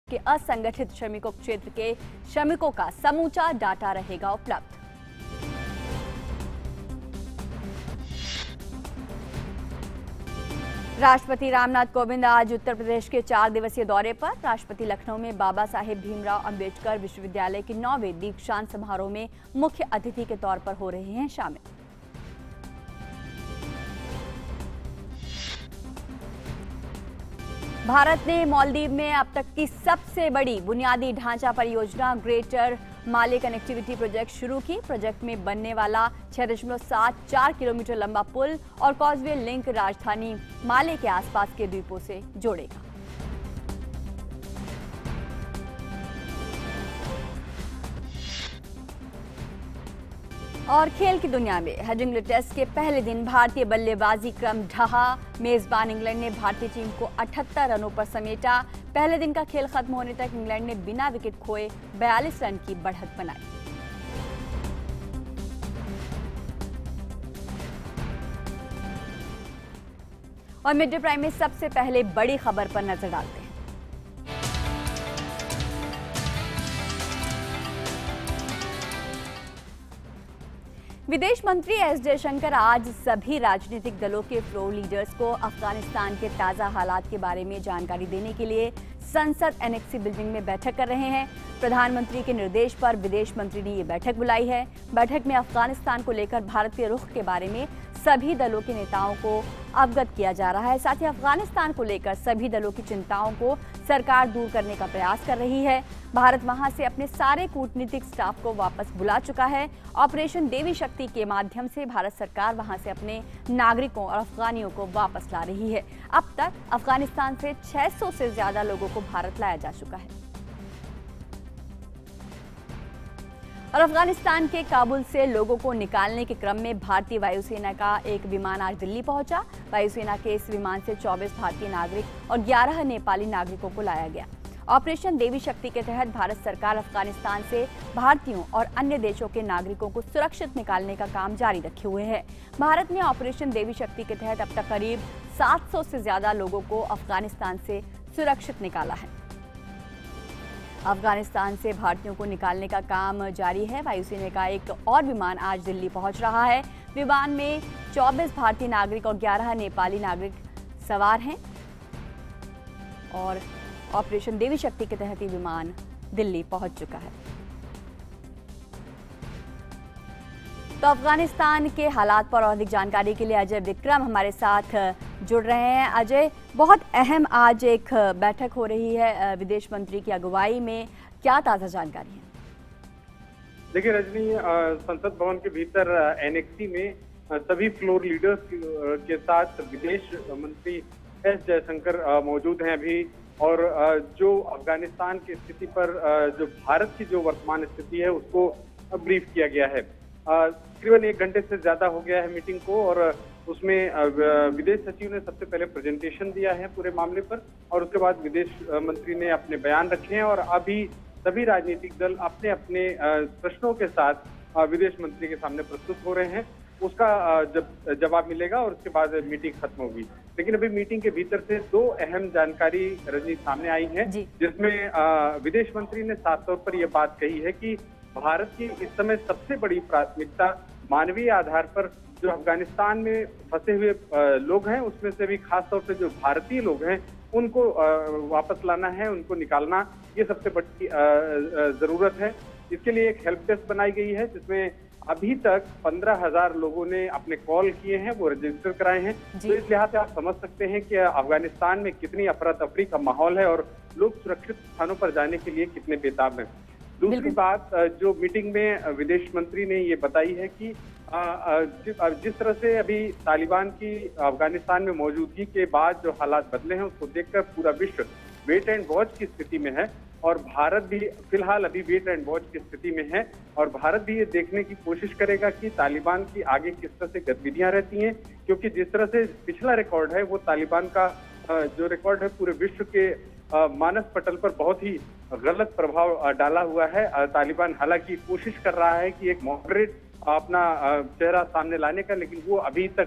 के असंगठित श्रमिकों क्षेत्र के श्रमिकों का समूचा डाटा रहेगा उपलब्ध। राष्ट्रपति रामनाथ कोविंद आज उत्तर प्रदेश के 4 दिवसीय दौरे पर। राष्ट्रपति लखनऊ में बाबा साहेब भीमराव अंबेडकर विश्वविद्यालय के 9वें दीक्षांत समारोह में मुख्य अतिथि के तौर पर हो रहे हैं शामिल। भारत ने मालदीव में अब तक की सबसे बड़ी बुनियादी ढांचा परियोजना ग्रेटर माले कनेक्टिविटी प्रोजेक्ट शुरू की। प्रोजेक्ट में बनने वाला 6.74 किलोमीटर लंबा पुल और कॉजवे लिंक राजधानी माले के आसपास के द्वीपों से जोड़ेगा। और खेल की दुनिया में हेडिंग्ले टेस्ट के पहले दिन भारतीय बल्लेबाजी क्रम ढहा। मेजबान इंग्लैंड ने भारतीय टीम को 78 रनों पर समेटा। पहले दिन का खेल खत्म होने तक इंग्लैंड ने बिना विकेट खोए 42 रन की बढ़त बनाई। और मिड डे प्राइम में सबसे पहले बड़ी खबर पर नजर डालते हैं। विदेश मंत्री एस जयशंकर आज सभी राजनीतिक दलों के फ्लोर लीडर्स को अफगानिस्तान के ताज़ा हालात के बारे में जानकारी देने के लिए संसद एनेक्सी बिल्डिंग में बैठक कर रहे हैं। प्रधानमंत्री के निर्देश पर विदेश मंत्री ने ये बैठक बुलाई है। बैठक में अफगानिस्तान को लेकर भारतीय रुख के बारे में सभी दलों के नेताओं को अवगत किया जा रहा है। साथ ही अफगानिस्तान को लेकर सभी दलों की चिंताओं को सरकार दूर करने का प्रयास कर रही है। भारत वहां से अपने सारे कूटनीतिक स्टाफ को वापस बुला चुका है। ऑपरेशन देवी शक्ति के माध्यम से भारत सरकार वहां से अपने नागरिकों और अफगानियों को वापस ला रही है। अब तक अफगानिस्तान से 600 से ज्यादा लोगों को भारत लाया जा चुका है। और अफगानिस्तान के काबुल से लोगों को निकालने के क्रम में भारतीय वायुसेना का एक विमान आज दिल्ली पहुंचा। वायुसेना के इस विमान से 24 भारतीय नागरिक और 11 नेपाली नागरिकों को लाया गया। ऑपरेशन देवी शक्ति के तहत भारत सरकार अफगानिस्तान से भारतीयों और अन्य देशों के नागरिकों को सुरक्षित निकालने का काम जारी रखे हुए है। भारत ने ऑपरेशन देवी शक्ति के तहत अब तक करीब 700 से ज्यादा लोगों को अफगानिस्तान से सुरक्षित निकाला है। अफगानिस्तान से भारतीयों को निकालने का काम जारी है। वायुसेना का एक और विमान आज दिल्ली पहुंच रहा है। विमान में 24 भारतीय नागरिक और 11 नेपाली नागरिक सवार हैं और ऑपरेशन देवी शक्ति के तहत ये विमान दिल्ली पहुंच चुका है। तो अफगानिस्तान के हालात पर और अधिक जानकारी के लिए अजय विक्रम हमारे साथ जुड़ रहे हैं। अजय, बहुत अहम आज एक बैठक हो रही है विदेश मंत्री की अगुवाई में, क्या ताज़ा जानकारी है? देखिए रजनी, संसद भवन के भीतर एनेक्सी में सभी फ्लोर लीडर्स के साथ विदेश मंत्री एस जयशंकर मौजूद हैं अभी। और जो अफगानिस्तान की स्थिति पर जो भारत की जो वर्तमान स्थिति है उसको ब्रीफ किया गया है। तकरीबन 1 घंटे से ज्यादा हो गया है मीटिंग को और उसमें विदेश सचिव ने सबसे पहले प्रेजेंटेशन दिया है पूरे मामले पर और उसके बाद विदेश मंत्री ने अपने बयान रखे हैं और अभी सभी राजनीतिक दल अपने अपने प्रश्नों के साथ विदेश मंत्री के सामने प्रस्तुत हो रहे हैं। उसका जब जवाब मिलेगा और उसके बाद मीटिंग खत्म होगी। लेकिन अभी मीटिंग के भीतर से 2 अहम जानकारी रजनी सामने आई है, जिसमें विदेश मंत्री ने साफ तौर पर यह बात कही है कि भारत की इस समय सबसे बड़ी प्राथमिकता मानवीय आधार पर जो अफगानिस्तान में फंसे हुए लोग हैं उसमें से भी खास तौर से जो भारतीय लोग हैं उनको वापस लाना है, उनको निकालना, ये सबसे बड़ी जरूरत है। इसके लिए एक हेल्प डेस्क बनाई गई है जिसमें अभी तक 15,000 लोगों ने अपने कॉल किए हैं, वो रजिस्टर कराए हैं। तो इस लिहाज से आप समझ सकते हैं कि अफगानिस्तान में कितनी अफरा तफरी का माहौल है और लोग सुरक्षित स्थानों पर जाने के लिए कितने बेताब हैं। दूसरी बात जो मीटिंग में विदेश मंत्री ने ये बताई है कि जिस तरह से अभी तालिबान की अफगानिस्तान में मौजूदगी के बाद जो हालात बदले हैं उसको देखकर पूरा विश्व वेट एंड वॉच की स्थिति में है और भारत भी फिलहाल अभी वेट एंड वॉच की स्थिति में है और भारत भी ये देखने की कोशिश करेगा कि तालिबान की आगे किस तरह से गतिविधियां रहती हैं, क्योंकि जिस तरह से पिछला रिकॉर्ड है वो तालिबान का जो रिकॉर्ड है पूरे विश्व के मानस पटल पर बहुत ही गलत प्रभाव डाला हुआ है। तालिबान हालांकि कोशिश कर रहा है कि एक मॉडरेट अपना चेहरा सामने लाने का, लेकिन वो अभी तक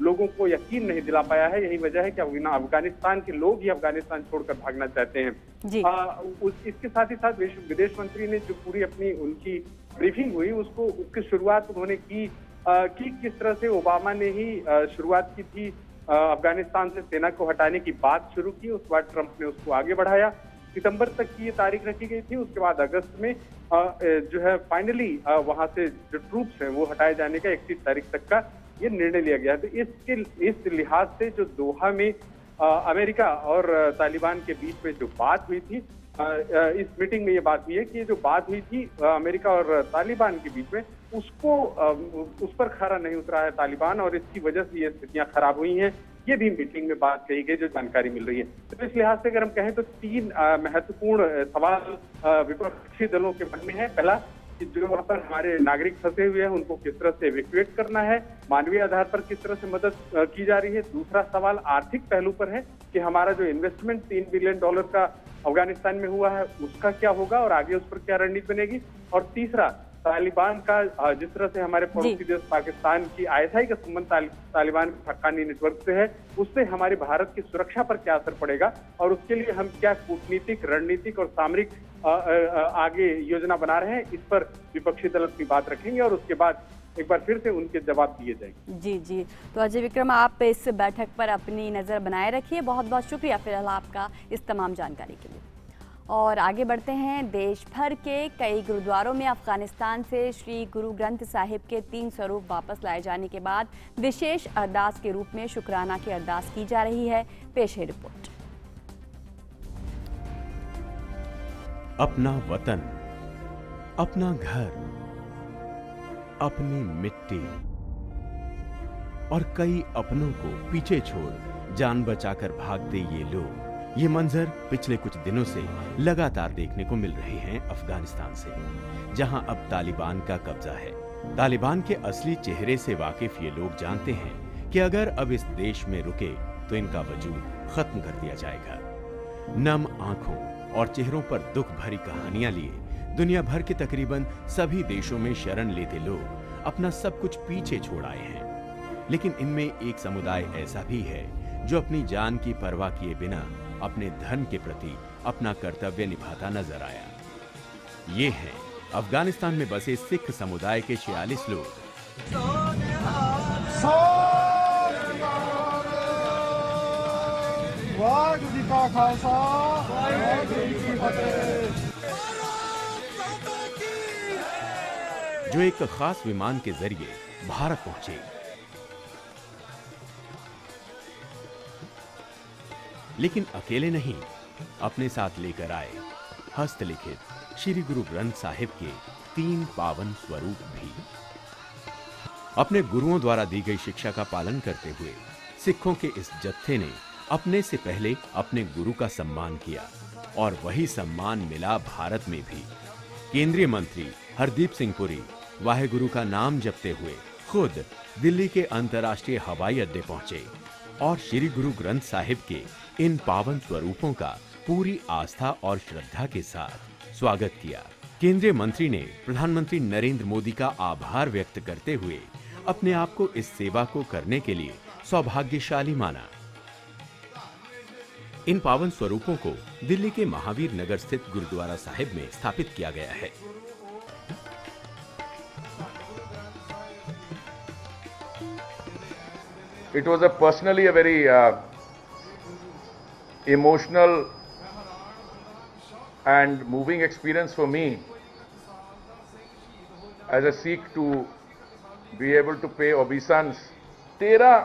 लोगों को यकीन नहीं दिला पाया है। यही वजह है कि अफगानिस्तान के लोग ही अफगानिस्तान छोड़कर भागना चाहते हैं। इसके साथ ही साथ विदेश मंत्री ने जो पूरी अपनी उनकी ब्रीफिंग हुई उसकी शुरुआत उन्होंने की कि किस तरह से ओबामा ने ही शुरुआत की थी अफगानिस्तान से सेना को हटाने की बात शुरू की। उसके बाद ट्रंप ने उसको आगे बढ़ाया। सितंबर तक की ये तारीख रखी गई थी। उसके बाद अगस्त में जो है फाइनली वहां से जो ट्रूप्स हैं वो हटाए जाने का 31 तारीख तक का ये निर्णय लिया गया। तो इस लिहाज से जो दोहा में अमेरिका और तालिबान के बीच में जो बात हुई थी, इस मीटिंग में ये बात हुई है कि जो बात हुई थी अमेरिका और तालिबान के बीच में उस पर खरा नहीं उतरा है तालिबान, और इसकी वजह से ये स्थितियां खराब हुई हैं। ये भी मीटिंग में बात कही गई, जो जानकारी मिल रही है। तो इस लिहाज से अगर हम कहें तो 3 महत्वपूर्ण सवाल विपक्षी दलों के मन में है। पहला कि जो वहाँ पर हमारे नागरिक फंसे हुए हैं उनको किस तरह से इवैक्यूएट करना है, मानवीय आधार पर किस तरह से मदद की जा रही है। दूसरा सवाल आर्थिक पहलू पर है कि हमारा जो इन्वेस्टमेंट $3 बिलियन का अफगानिस्तान में हुआ है उसका क्या होगा और आगे उस पर क्या रणनीति बनेगी। और तीसरा तालिबान का जिस तरह से हमारे पड़ोसी देश पाकिस्तान की ISI का संबंध तालिबान के हक्कानी नेटवर्क से है, उससे हमारे भारत की सुरक्षा पर क्या असर पड़ेगा और उसके लिए हम क्या कूटनीतिक, रणनीतिक और सामरिक आगे योजना बना रहे हैं, इस पर विपक्षी दल अपनी बात रखेंगे और उसके बाद एक बार फिर से उनके जवाब दिए जाएंगे। जी जी, तो अजय विक्रम, आप इस बैठक पर अपनी नज़र बनाए रखिए। बहुत बहुत शुक्रिया फिलहाल आपका इस तमाम जानकारी के लिए। और आगे बढ़ते हैं। देश भर के कई गुरुद्वारों में अफगानिस्तान से श्री गुरु ग्रंथ साहिब के 3 स्वरूप वापस लाए जाने के बाद विशेष अरदास के रूप में शुक्राना की अरदास की जा रही है। पेश है रिपोर्ट। अपना वतन, अपना घर, अपनी मिट्टी और कई अपनों को पीछे छोड़ जान बचाकर भागते ये लोग, ये मंजर पिछले कुछ दिनों से लगातार देखने को मिल रहे हैं अफगानिस्तान से, जहां अब तालिबान का कब्जा है। तालिबान के असली चेहरे से वाकिफ ये लोग जानते हैं कि अगर अब इस देश में रुके तो इनका वजूद खत्म कर दिया जाएगा। नम आंखों और चेहरों पर दुख भरी कहानियां लिए दुनिया भर के तकरीबन सभी देशों में शरण लेते लोग अपना सब कुछ पीछे छोड़ आए हैं। लेकिन इनमें एक समुदाय ऐसा भी है जो अपनी जान की परवाह किए बिना अपने धर्म के प्रति अपना कर्तव्य निभाता नजर आया। ये हैं अफगानिस्तान में बसे सिख समुदाय के 46 लोग। जो एक खास विमान के जरिए भारत पहुंचे। लेकिन अकेले नहीं, अपने साथ लेकर आए हस्तलिखित श्री गुरु ग्रंथ साहिब के 3 पावन स्वरूप भी। अपने गुरुओं द्वारा दी गई शिक्षा का पालन करते हुए सिखों के इस जत्थे ने अपने से पहले अपने गुरु का सम्मान किया और वही सम्मान मिला भारत में भी। केंद्रीय मंत्री हरदीप सिंह पुरी वाहेगुरु का नाम जपते हुए खुद दिल्ली के अंतर्राष्ट्रीय हवाई अड्डे पहुंचे और श्री गुरु ग्रंथ साहिब के इन पावन स्वरूपों का पूरी आस्था और श्रद्धा के साथ स्वागत किया। केंद्रीय मंत्री ने प्रधानमंत्री नरेंद्र मोदी का आभार व्यक्त करते हुए अपने आप को इस सेवा को करने के लिए सौभाग्यशाली माना। इन पावन स्वरूपों को दिल्ली के महावीर नगर स्थित गुरुद्वारा साहिब में स्थापित किया गया है। It was personally a very emotional and moving experience for me as a Sikh to be able to pay obeisance. 13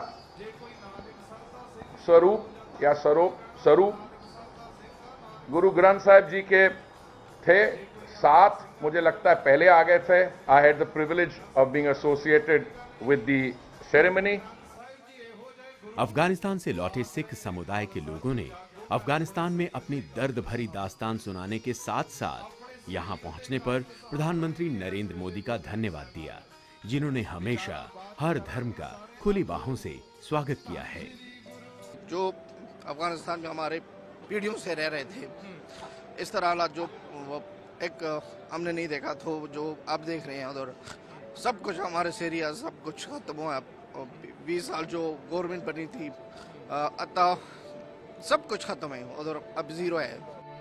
स्वरूप या स्वरूप गुरु ग्रंथ साहिब जी के थे। 7 मुझे लगता है पहले आ गए थे। I had the privilege of being associated with the ceremony. Afghanistan से लौटे सिख समुदाय के लोगों ने अफगानिस्तान में अपनी दर्द भरी दास्तान सुनाने के साथ साथ यहाँ पहुँचने पर प्रधानमंत्री नरेंद्र मोदी का धन्यवाद दिया, जिन्होंने हमेशा हर धर्म का खुली बाहों से स्वागत किया है। जो अफगानिस्तान में हमारे पीढ़ियों से रह रहे थे, इस तरह हालात जो एक हमने नहीं देखा तो जो आप देख रहे हैं उधर सब कुछ हमारे से एरिया सब कुछ खत्म हुआ। 20 साल जो गवर्नमेंट बनी थी, अतः सब कुछ खत्म है और अब जीरो है।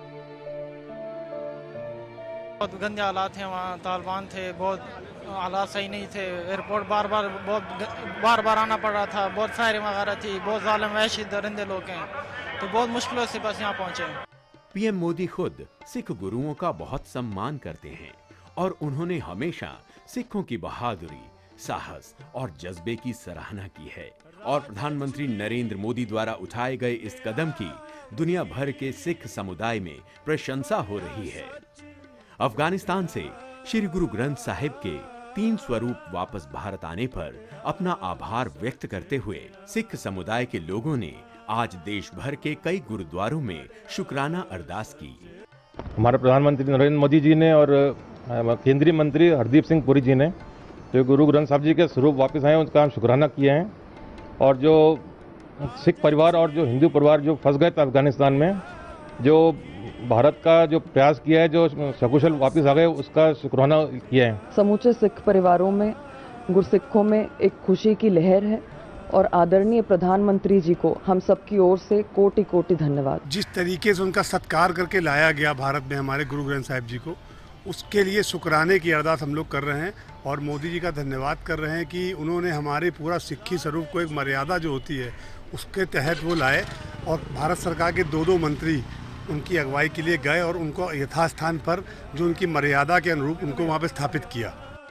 बहुत गंदे हालात हैं, वहाँ तालिबान थे, बहुत हालात सही नहीं थे। एयरपोर्ट बार बार आना पड़ रहा था, बहुत फायरिंग वगैरह थी, बहुत जालिम वहशी दरिंदे लोग हैं, तो बहुत मुश्किलों से बस यहाँ पहुँचे। पीएम मोदी खुद सिख गुरुओं का बहुत सम्मान करते हैं और उन्होंने हमेशा सिखों की बहादुरी, साहस और जज्बे की सराहना की है और प्रधानमंत्री नरेंद्र मोदी द्वारा उठाए गए इस कदम की दुनिया भर के सिख समुदाय में प्रशंसा हो रही है। अफगानिस्तान से श्री गुरु ग्रंथ साहिब के 3 स्वरूप वापस भारत आने पर अपना आभार व्यक्त करते हुए सिख समुदाय के लोगों ने आज देश भर के कई गुरुद्वारों में शुक्राना अरदास की। हमारे प्रधानमंत्री नरेंद्र मोदी जी ने और केंद्रीय मंत्री हरदीप सिंह पुरी जी ने जो गुरु ग्रंथ साहिब जी के स्वरूप वापस आए उनका हम शुक्राना किए हैं। और जो सिख परिवार और जो हिंदू परिवार जो फंस गए थे अफगानिस्तान में, जो भारत का जो प्रयास किया है, जो सकुशल वापस आ गए, उसका शुक्राना किया है। समूचे सिख परिवारों में, गुरसिखों में एक खुशी की लहर है और आदरणीय प्रधानमंत्री जी को हम सबकी ओर से कोटि कोटि धन्यवाद। जिस तरीके से उनका सत्कार करके लाया गया भारत में हमारे गुरु ग्रंथ साहिब जी को, उसके लिए शुक्राने की अरदास हम लोग कर रहे हैं और मोदी जी का धन्यवाद कर रहे हैं कि उन्होंने हमारे पूरा सिक्खी स्वरूप को एक मर्यादा जो होती है उसके तहत वो लाए और भारत सरकार के 2 मंत्री उनकी अगुवाई के लिए गए और उनको यथास्थान पर जो उनकी मर्यादा के अनुरूप उनको वहाँ पे स्थापित किया।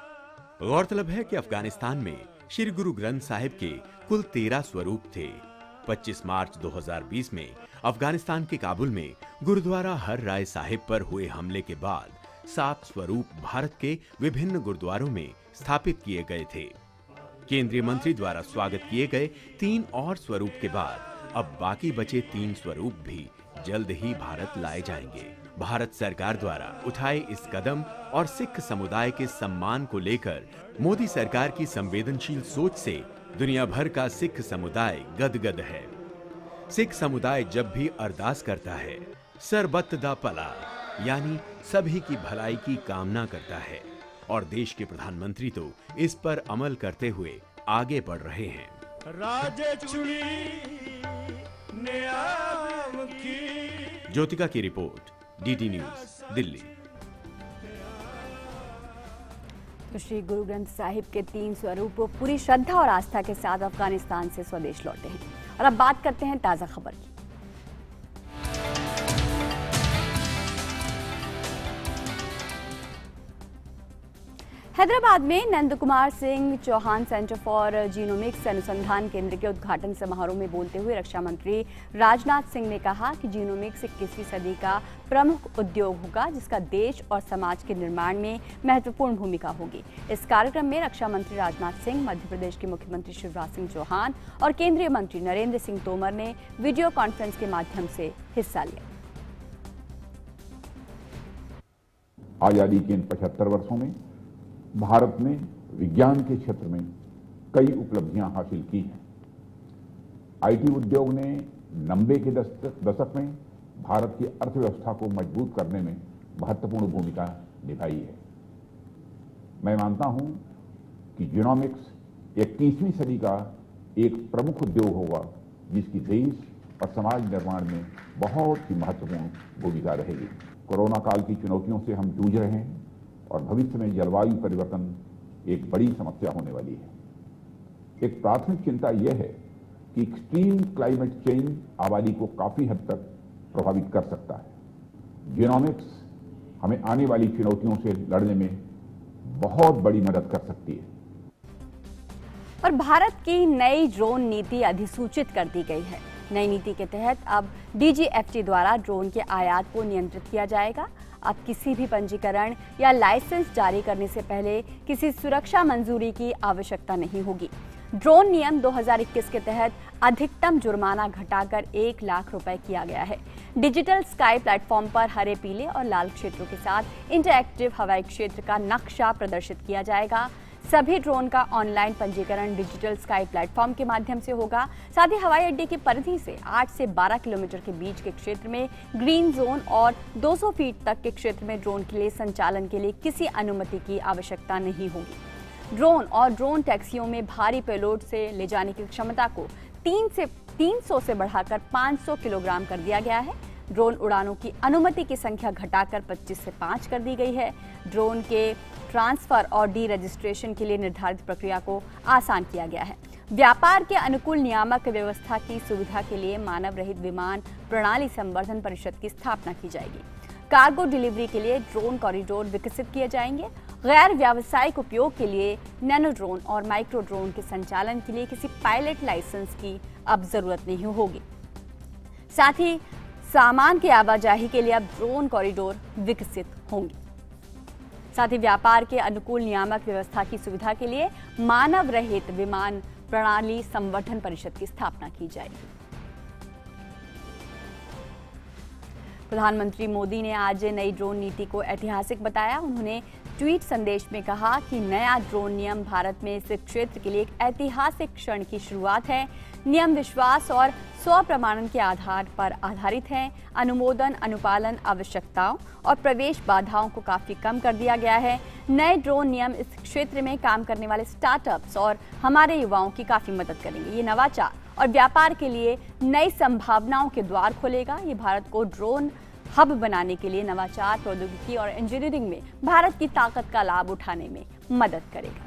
गौरतलब है कि अफगानिस्तान में श्री गुरु ग्रंथ साहिब के कुल 13 स्वरूप थे। 25 मार्च 2020 में अफगानिस्तान के काबुल में गुरुद्वारा हर राय साहिब पर हुए हमले के बाद 7 स्वरूप भारत के विभिन्न गुरुद्वारों में स्थापित किए गए थे। केंद्रीय मंत्री द्वारा स्वागत किए गए 3 और स्वरूप के बाद अब बाकी बचे 3 स्वरूप भी जल्द ही भारत लाए जाएंगे। भारत सरकार द्वारा उठाए इस कदम और सिख समुदाय के सम्मान को लेकर मोदी सरकार की संवेदनशील सोच से दुनिया भर का सिख समुदाय गदगद है। सिख समुदाय जब भी अरदास करता है, सरबत दा भला यानी सभी की भलाई की कामना करता है और देश के प्रधानमंत्री तो इस पर अमल करते हुए आगे बढ़ रहे हैं। ज्योतिका की रिपोर्ट, डीडी न्यूज, दिल्ली। तो श्री गुरु ग्रंथ साहिब के 3 स्वरूप पूरी श्रद्धा और आस्था के साथ अफगानिस्तान से स्वदेश लौटे हैं। और अब बात करते हैं ताजा खबर की। हैदराबाद में Nand Kumar Singh Chauhan centre for genomics अनुसंधान केंद्र के उद्घाटन समारोह में बोलते हुए रक्षा मंत्री राजनाथ सिंह ने कहा कि जीनोमिक्स 21वीं सदी का प्रमुख उद्योग होगा जिसका देश और समाज के निर्माण में महत्वपूर्ण भूमिका होगी। इस कार्यक्रम में रक्षा मंत्री राजनाथ सिंह, मध्य प्रदेश के मुख्यमंत्री शिवराज सिंह चौहान और केंद्रीय मंत्री नरेंद्र सिंह तोमर ने वीडियो कॉन्फ्रेंस के माध्यम से हिस्सा लिया। आजादी के इन 75 वर्षों में भारत ने विज्ञान के क्षेत्र में कई उपलब्धियां हासिल की हैं। आईटी उद्योग ने 90 के दशक में भारत की अर्थव्यवस्था को मजबूत करने में महत्वपूर्ण भूमिका निभाई है। मैं मानता हूं कि जीनोमिक्स 21वीं सदी का एक प्रमुख उद्योग होगा जिसकी देश और समाज निर्माण में बहुत ही महत्वपूर्ण भूमिका रहेगी। कोरोना काल की चुनौतियों से हम जूझ रहे हैं और भविष्य में जलवायु परिवर्तन एक बड़ी समस्या होने वाली है। एक प्राथमिक चिंता यह है कि एक्सट्रीम क्लाइमेट चेंज आबादी को काफी हद तक प्रभावित कर सकता है। जीनोमिक्स हमें आने वाली चुनौतियों से लड़ने में बहुत बड़ी मदद कर सकती है। और भारत की नई ड्रोन नीति अधिसूचित कर दी गई है। नई नीति के तहत अब डीजीएफटी द्वारा ड्रोन के आयात को नियंत्रित किया जाएगा। अब किसी भी पंजीकरण या लाइसेंस जारी करने से पहले किसी सुरक्षा मंजूरी की आवश्यकता नहीं होगी। ड्रोन नियम 2021 के तहत अधिकतम जुर्माना घटाकर 1 लाख रुपए किया गया है। डिजिटल स्काई प्लेटफॉर्म पर हरे, पीले और लाल क्षेत्रों के साथ इंटरएक्टिव हवाई क्षेत्र का नक्शा प्रदर्शित किया जाएगा। सभी ड्रोन का ऑनलाइन पंजीकरण डिजिटल स्काई प्लेटफॉर्म के माध्यम से होगा। साथ ही हवाई अड्डे की परिधि से 8 से 12 किलोमीटर के बीच के क्षेत्र में ग्रीन जोन और 200 फीट तक के क्षेत्र में ड्रोन के लिए संचालन के लिए किसी अनुमति की आवश्यकता नहीं होगी। ड्रोन और ड्रोन टैक्सियों में भारी पेलोड से ले जाने की क्षमता को 300 से बढ़ाकर 500 किलोग्राम कर दिया गया है। ड्रोन उड़ानों की अनुमति की संख्या घटाकर 25 से 5 कर दी गई है। ड्रोन के ट्रांसफर और डी रजिस्ट्रेशन के लिए निर्धारित प्रक्रिया को आसान किया गया है। व्यापार के अनुकूल नियामक व्यवस्था की सुविधा के लिए मानव रहित विमान प्रणाली संवर्धन परिषद की स्थापना की जाएगी। कार्गो डिलीवरी के लिए ड्रोन कॉरिडोर विकसित किए जाएंगे। गैर व्यावसायिक उपयोग के लिए नैनो ड्रोन और माइक्रो ड्रोन के संचालन के लिए किसी पायलट लाइसेंस की अब जरूरत नहीं होगी। साथ ही सामान की आवाजाही के लिए अब ड्रोन कॉरिडोर विकसित होंगे। साथ ही व्यापार के अनुकूल नियामक व्यवस्था की सुविधा के लिए मानव रहित विमान प्रणाली संवर्धन परिषद की स्थापना की जाएगी। प्रधानमंत्री मोदी ने आज नई ड्रोन नीति को ऐतिहासिक बताया। उन्होंने ट्वीट संदेश में कहा कि नया ड्रोन नियम भारत में इस क्षेत्र के लिए एक ऐतिहासिक क्षण की शुरुआत है। नियम विश्वास और स्वप्रमाणन के आधार पर आधारित हैं। अनुमोदन, अनुपालन आवश्यकताओं और प्रवेश बाधाओं को काफी कम कर दिया गया है। नए ड्रोन नियम इस क्षेत्र में काम करने वाले स्टार्टअप्स और हमारे युवाओं की काफी मदद करेंगे। ये नवाचार और व्यापार के लिए नई संभावनाओं के द्वार खोलेगा। ये भारत को ड्रोन हब बनाने के लिए नवाचार, प्रौद्योगिकी और इंजीनियरिंग में भारत की ताकत का लाभ उठाने में मदद करेगा।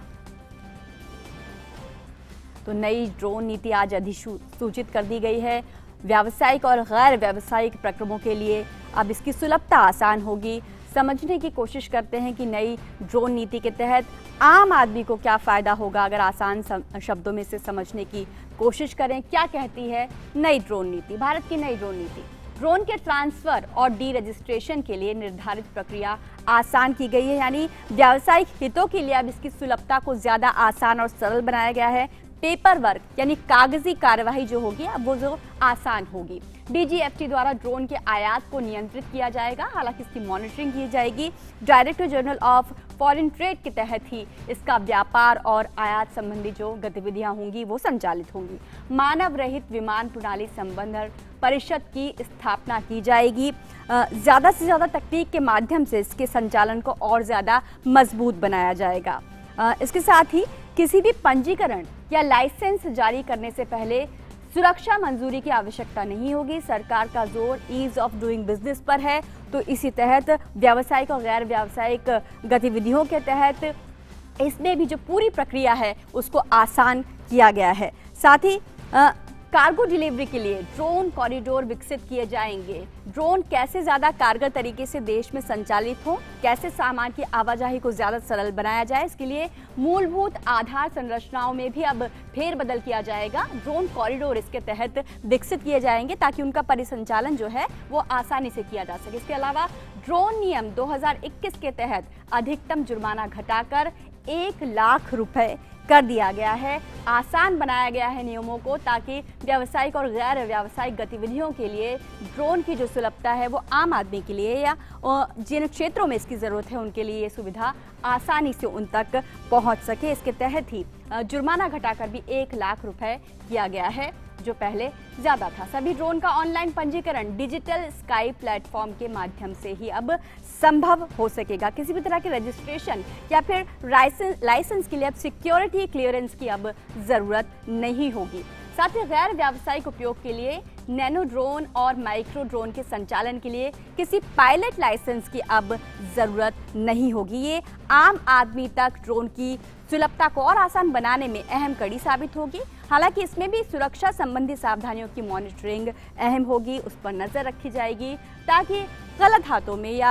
तो नई ड्रोन नीति आज अधिसूचित कर दी गई है। व्यावसायिक और गैर व्यावसायिक प्रक्रमों के लिए अब इसकी सुलभता आसान होगी। समझने की कोशिश करते हैं कि नई ड्रोन नीति के तहत आम आदमी को क्या फायदा होगा। अगर आसान शब्दों में से समझने की कोशिश करें, क्या कहती है नई ड्रोन नीति। भारत की नई ड्रोन नीति ड्रोन के ट्रांसफर और डी रजिस्ट्रेशन के लिए निर्धारित प्रक्रिया आसान की गई है। यानी व्यावसायिक हितों के लिए अब इसकी सुलभता को ज्यादा आसान और सरल बनाया गया है। पेपर वर्क यानी कागजी कार्यवाही जो होगी अब वो जो आसान होगी। डीजीएफटी द्वारा ड्रोन के आयात को नियंत्रित किया जाएगा। हालांकि इसकी मॉनिटरिंग की जाएगी। Director general of foreign trade के तहत ही इसका व्यापार और आयात संबंधी जो गतिविधियां होंगी वो संचालित होंगी। मानव रहित विमान प्रणाली संवर्धन परिषद की स्थापना की जाएगी। ज़्यादा से ज़्यादा तकनीक के माध्यम से इसके संचालन को और ज़्यादा मजबूत बनाया जाएगा। इसके साथ ही किसी भी पंजीकरण या लाइसेंस जारी करने से पहले सुरक्षा मंजूरी की आवश्यकता नहीं होगी। सरकार का जोर ईज ऑफ डूइंग बिजनेस पर है, तो इसी तहत व्यावसायिक और गैर व्यावसायिक गतिविधियों के तहत इसमें भी जो पूरी प्रक्रिया है उसको आसान किया गया है। साथ ही कार्गो डिलीवरी के लिए ड्रोन कॉरिडोर विकसित किए जाएंगे। ड्रोन कैसे ज़्यादा कारगर तरीके से देश में संचालित हो, कैसे सामान की आवाजाही को ज़्यादा सरल बनाया जाए, इसके लिए मूलभूत आधार संरचनाओं में भी अब फेरबदल किया जाएगा। ड्रोन कॉरिडोर इसके तहत विकसित किए जाएंगे ताकि उनका परिसंचालन जो है वो आसानी से किया जा सके। इसके अलावा ड्रोन नियम 2021 के तहत अधिकतम जुर्माना घटाकर 1 लाख रुपए कर दिया गया है। आसान बनाया गया है नियमों को ताकि व्यावसायिक और गैर व्यावसायिक गतिविधियों के लिए ड्रोन की जो सुलभता है वो आम आदमी के लिए या जिन क्षेत्रों में इसकी ज़रूरत है उनके लिए ये सुविधा आसानी से उन तक पहुंच सके। इसके तहत ही जुर्माना घटाकर भी 1 लाख रुपए किया गया है, जो पहले ज़्यादा था। सभी ड्रोन का ऑनलाइन पंजीकरण डिजिटल स्काई प्लेटफॉर्म के माध्यम से ही अब संभव हो सकेगा। किसी भी तरह के रजिस्ट्रेशन या फिर लाइसेंस के लिए अब सिक्योरिटी क्लियरेंस की अब ज़रूरत नहीं होगी। साथ ही गैर व्यावसायिक उपयोग के लिए नैनो ड्रोन और माइक्रो ड्रोन के संचालन के लिए किसी पायलट लाइसेंस की अब ज़रूरत नहीं होगी। ये आम आदमी तक ड्रोन की सुलभता को और आसान बनाने में अहम कड़ी साबित होगी। हालांकि इसमें भी सुरक्षा संबंधी सावधानियों की मॉनिटरिंग अहम होगी, उस पर नज़र रखी जाएगी ताकि गलत हाथों में या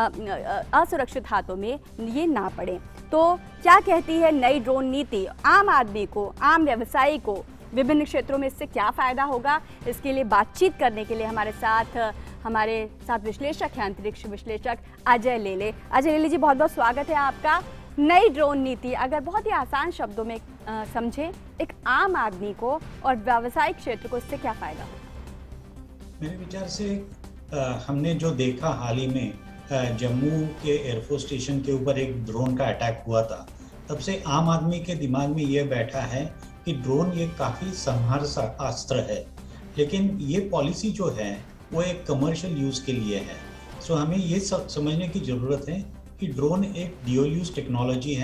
असुरक्षित हाथों में ये ना पड़े। तो क्या कहती है नई ड्रोन नीति, आम आदमी को, आम व्यवसायी को विभिन्न क्षेत्रों में इससे क्या फ़ायदा होगा, इसके लिए बातचीत करने के लिए हमारे साथ विश्लेषक हैं, अंतरिक्ष विश्लेषक अजय लेले। अजय लेले जी, बहुत बहुत स्वागत है आपका। नई ड्रोन नीति अगर बहुत ही आसान शब्दों में समझे, एक आम आदमी को और व्यावसायिक क्षेत्र को इससे क्या फ़ायदा होगा? मेरे विचार से हमने जो देखा हाल ही में जम्मू के एयरफोर्स स्टेशन के ऊपर एक ड्रोन का अटैक हुआ था, तब से आम आदमी के दिमाग में ये बैठा है कि ड्रोन ये काफ़ी संहार अस्त्र है, लेकिन ये पॉलिसी जो है वो एक कमर्शियल यूज़ के लिए है। सो हमें ये समझने की ज़रूरत है कि ड्रोन एक ड्यूल यूज़ टेक्नोलॉजी है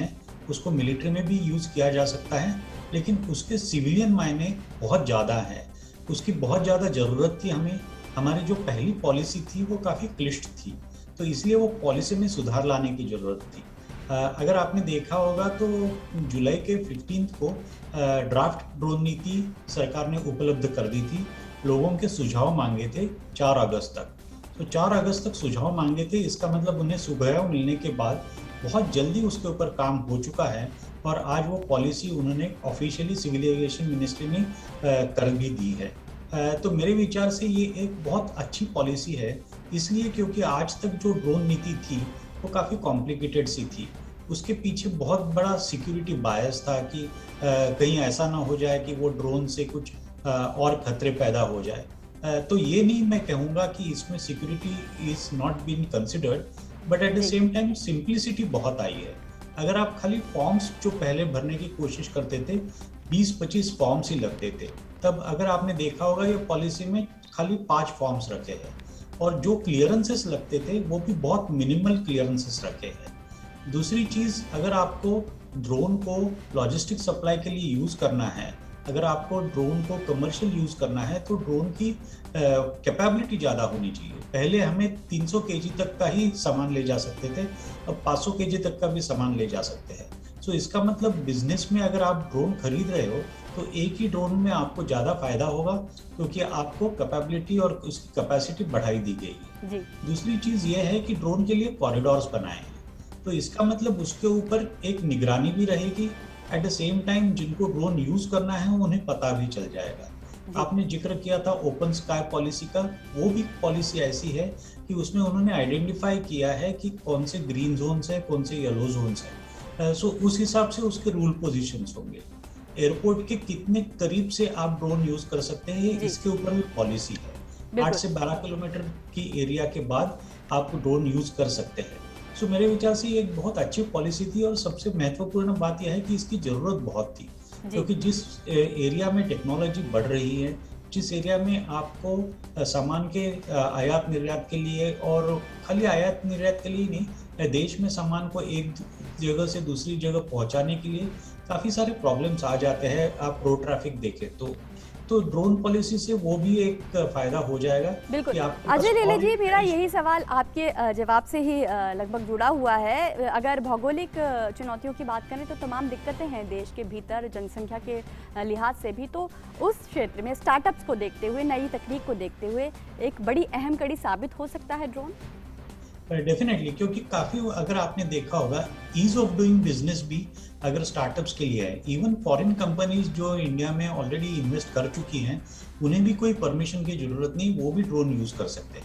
उसको मिलिट्री में भी यूज़ किया जा सकता है, लेकिन उसके सिविलियन मायने बहुत ज़्यादा है। उसकी बहुत ज़्यादा ज़रूरत थी हमें। हमारी जो पहली पॉलिसी थी वो काफ़ी क्लिष्ट थी, तो इसलिए वो पॉलिसी में सुधार लाने की ज़रूरत थी। अगर आपने देखा होगा तो जुलाई के 15 को ड्राफ्ट ड्रोन नीति सरकार ने उपलब्ध कर दी थी। लोगों के सुझाव मांगे थे 4 अगस्त तक। तो 4 अगस्त तक सुझाव मांगे थे, इसका मतलब उन्हें सुझाव मिलने के बाद बहुत जल्दी उसके ऊपर काम हो चुका है और आज वो पॉलिसी उन्होंने ऑफिशियली सिविल एविएशन मिनिस्ट्री में कर भी दी है। तो मेरे विचार से ये एक बहुत अच्छी पॉलिसी है, इसलिए क्योंकि आज तक जो ड्रोन नीति थी वो काफ़ी कॉम्प्लिकेटेड सी थी। उसके पीछे बहुत बड़ा सिक्योरिटी बायस था कि कहीं ऐसा ना हो जाए कि वो ड्रोन से कुछ और खतरे पैदा हो जाए। तो ये नहीं मैं कहूँगा कि इसमें security is not been considered, but at the same time simplicity बहुत आई है। अगर आप खाली फॉर्म्स जो पहले भरने की कोशिश करते थे 20-25 फॉर्म्स ही लगते थे, तब अगर आपने देखा होगा ये पॉलिसी में खाली 5 फॉर्म्स रखे हैं और जो क्लियरेंसेस लगते थे वो भी बहुत मिनिमल क्लियरेंसेस रखे हैं। दूसरी चीज़, अगर आपको ड्रोन को लॉजिस्टिक सप्लाई के लिए यूज़ करना है, अगर आपको ड्रोन को कमर्शियल यूज़ करना है तो ड्रोन की कैपेबिलिटी ज़्यादा होनी चाहिए। पहले हमें 300 केजी तक का ही सामान ले जा सकते थे, अब 500 केजी तक का भी सामान ले जा सकते हैं। सो इसका मतलब बिजनेस में अगर आप ड्रोन खरीद रहे हो तो एक ही ड्रोन में आपको ज़्यादा फायदा होगा, क्योंकि आपको कैपेबिलिटी और उसकी कैपेसिटी बढ़ाई दी गई है। दूसरी चीज़ ये है कि ड्रोन के लिए कॉरिडोर्स बनाए हैं, तो इसका मतलब उसके ऊपर एक निगरानी भी रहेगी। एट द सेम टाइम जिनको ड्रोन यूज करना है उन्हें पता भी चल जाएगा। आपने जिक्र किया था ओपन स्काई पॉलिसी का, वो भी पॉलिसी ऐसी है कि उसमें उन्होंने आइडेंटिफाई किया है कि कौन से ग्रीन जोन्स है, कौन से येलो जोन्स है। सो उस हिसाब से उसके रूल पोजीशंस होंगे। एयरपोर्ट के कितने करीब से आप ड्रोन यूज कर सकते हैं इसके ऊपर भी पॉलिसी है। 8 से 12 किलोमीटर की एरिया के बाद आप ड्रोन यूज कर सकते हैं। सो मेरे विचार से ये एक बहुत अच्छी पॉलिसी थी और सबसे महत्वपूर्ण बात यह है कि इसकी ज़रूरत बहुत थी, क्योंकि जिस एरिया में टेक्नोलॉजी बढ़ रही है, जिस एरिया में आपको सामान के आयात निर्यात के लिए, और खाली आयात निर्यात के लिए नहीं, देश में सामान को एक जगह से दूसरी जगह पहुंचाने के लिए काफ़ी सारे प्रॉब्लम्स आ जाते हैं। आप रोड ट्रैफिक देखें तो ड्रोन पॉलिसी से वो भी एक फायदा हो जाएगा। बिल्कुल। अजय लेले जी, मेरा यही सवाल आपके जवाब से ही लगभग जुड़ा हुआ है। अगर भौगोलिक चुनौतियों की बात करें तो तमाम दिक्कतें हैं देश के भीतर जनसंख्या के लिहाज से भी, तो उस क्षेत्र में स्टार्टअप्स को देखते हुए, नई तकनीक को देखते हुए एक बड़ी अहम कड़ी साबित हो सकता है ड्रोन। डेफिनेटली, क्योंकि काफ़ी अगर आपने देखा होगा ईज ऑफ डूइंग बिजनेस भी अगर स्टार्टअप्स के लिए है। इवन फॉरेन कंपनीज जो इंडिया में ऑलरेडी इन्वेस्ट कर चुकी हैं, उन्हें भी कोई परमिशन की ज़रूरत नहीं, वो भी ड्रोन यूज़ कर सकते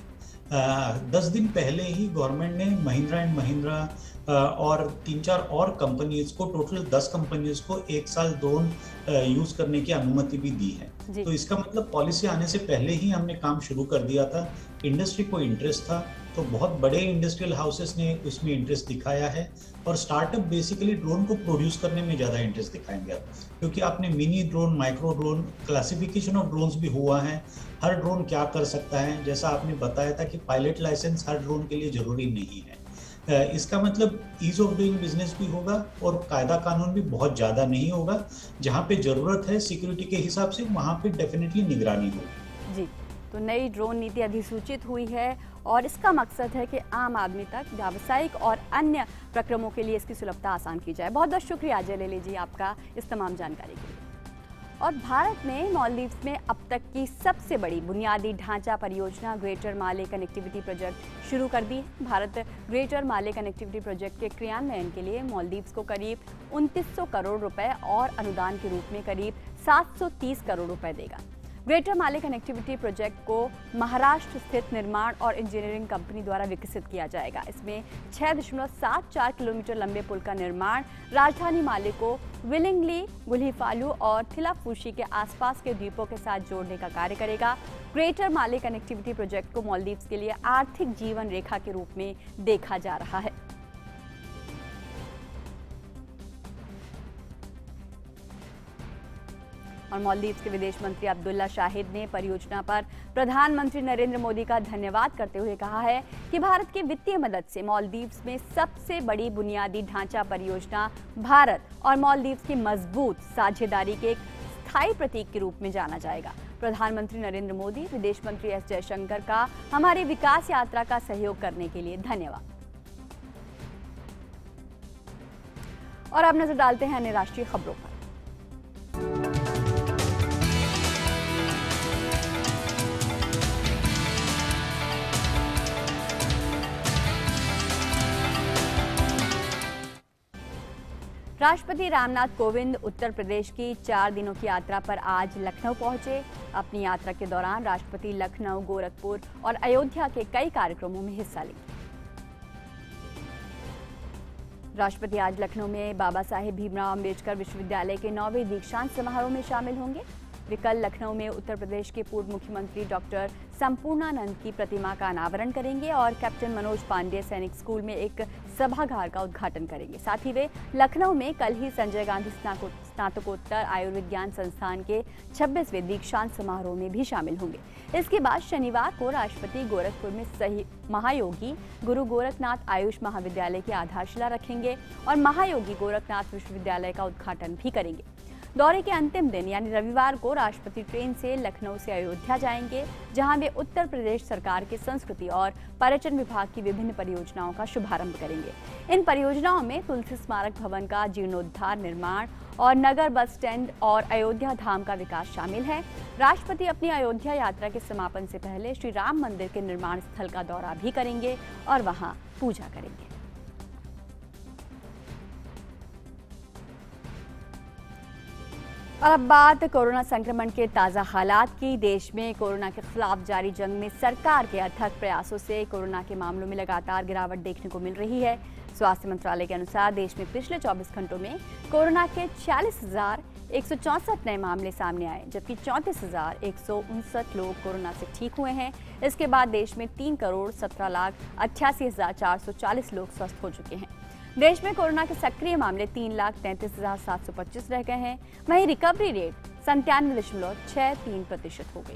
हैं। 10 दिन पहले ही गवर्नमेंट ने महिंद्रा एंड महिंद्रा और 3-4 और कंपनीज को, टोटल 10 कंपनीज को 1 साल ड्रोन यूज़ करने की अनुमति भी दी है। तो इसका मतलब पॉलिसी आने से पहले ही हमने काम शुरू कर दिया था। इंडस्ट्री को इंटरेस्ट था, तो बहुत बड़े इंडस्ट्रियल हाउसेस ने उसमें इंटरेस्ट दिखाया है, और स्टार्टअप बेसिकली ड्रोन को प्रोड्यूस करने में ज़्यादा इंटरेस्ट दिखाएंगे, क्योंकि आपने mini drone, micro drone, classification of drones भी हुआ है। हर ड्रोन क्या कर सकता है, जैसा आपने बताया था कि पायलट लाइसेंस हर ड्रोन के लिए ज़रूरी नहीं है। इसका मतलब ईज ऑफ डूइंग बिजनेस भी होगा और कायदा कानून भी बहुत ज़्यादा नहीं होगा। जहाँ पे ज़रूरत है सिक्योरिटी के हिसाब से, वहाँ पे डेफिनेटली निगरानी होगी। जी, तो नई ड्रोन नीति अधिसूचित हुई है और इसका मकसद है कि आम आदमी तक व्यावसायिक और अन्य प्रक्रमों के लिए इसकी सुलभता आसान की जाए। बहुत बहुत शुक्रिया अजय लेले जी आपका इस तमाम जानकारी के लिए। और भारत ने मालदीव्स में अब तक की सबसे बड़ी बुनियादी ढांचा परियोजना ग्रेटर माले कनेक्टिविटी प्रोजेक्ट शुरू कर दी है। Bharat greater Male connectivity project के क्रियान्वयन के लिए मालदीव्स को करीब 2900 करोड़ रुपए और अनुदान के रूप में करीब 730 करोड़ रुपए देगा। ग्रेटर माले कनेक्टिविटी प्रोजेक्ट को महाराष्ट्र स्थित निर्माण और इंजीनियरिंग कंपनी द्वारा विकसित किया जाएगा। इसमें 6.74 किलोमीटर लंबे पुल का निर्माण राजधानी माले को विलिंगली, गुलिफालू और थिलाफूशी के आसपास के द्वीपों के साथ जोड़ने का कार्य करेगा। ग्रेटर माले कनेक्टिविटी प्रोजेक्ट को मालदीव्स के लिए आर्थिक जीवन रेखा के रूप में देखा जा रहा है। और मालदीव्स के विदेश मंत्री अब्दुल्ला शाहिद ने परियोजना पर प्रधानमंत्री नरेंद्र मोदी का धन्यवाद करते हुए कहा है कि भारत की वित्तीय मदद से मालदीव्स में सबसे बड़ी बुनियादी ढांचा परियोजना भारत और मालदीव्स की मजबूत साझेदारी के एक स्थायी प्रतीक के रूप में जाना जाएगा। प्रधानमंत्री नरेंद्र मोदी, विदेश मंत्री एस जयशंकर का हमारी विकास यात्रा का सहयोग करने के लिए धन्यवाद। और अब नजर डालते हैं अन्य राष्ट्रीय खबरों पर। राष्ट्रपति रामनाथ कोविंद उत्तर प्रदेश की 4 दिनों की यात्रा पर आज लखनऊ पहुंचे। अपनी यात्रा के दौरान राष्ट्रपति लखनऊ, गोरखपुर और अयोध्या के कई कार्यक्रमों में हिस्सा लेंगे। राष्ट्रपति आज लखनऊ में बाबा साहेब भीमराव अंबेडकर विश्वविद्यालय के 9वें दीक्षांत समारोह में शामिल होंगे। वे कल लखनऊ में उत्तर प्रदेश के पूर्व मुख्यमंत्री डॉक्टर संपूर्णानंद की प्रतिमा का अनावरण करेंगे और कैप्टन मनोज पांडे सैनिक स्कूल में एक सभागार का उद्घाटन करेंगे। साथ ही वे लखनऊ में कल ही संजय गांधी स्नातकोत्तर आयुर्विज्ञान संस्थान के 26वें दीक्षांत समारोह में भी शामिल होंगे। इसके बाद शनिवार को राष्ट्रपति गोरखपुर में महायोगी गुरु गोरखनाथ आयुष महाविद्यालय की आधारशिला रखेंगे और महायोगी गोरखनाथ विश्वविद्यालय का उद्घाटन भी करेंगे। दौरे के अंतिम दिन यानी रविवार को राष्ट्रपति ट्रेन से लखनऊ से अयोध्या जाएंगे, जहां वे उत्तर प्रदेश सरकार के संस्कृति और पर्यटन विभाग की विभिन्न परियोजनाओं का शुभारंभ करेंगे। इन परियोजनाओं में तुलसी स्मारक भवन का जीर्णोद्धार निर्माण और नगर बस स्टैंड और अयोध्या धाम का विकास शामिल है। राष्ट्रपति अपनी अयोध्या यात्रा के समापन से पहले श्री राम मंदिर के निर्माण स्थल का दौरा भी करेंगे और वहां पूजा करेंगे। और अब बात कोरोना संक्रमण के ताज़ा हालात की। देश में कोरोना के खिलाफ जारी जंग में सरकार के अथक प्रयासों से कोरोना के मामलों में लगातार गिरावट देखने को मिल रही है। स्वास्थ्य मंत्रालय के अनुसार देश में पिछले 24 घंटों में कोरोना के 46,164 नए मामले सामने आए, जबकि 34,159 लोग कोरोना से ठीक हुए हैं। इसके बाद देश में 3,17,88,440 लोग स्वस्थ हो चुके हैं। देश में कोरोना के सक्रिय मामले 3,33,725 रह गए हैं। वहीं रिकवरी रेट 97.63% हो गई।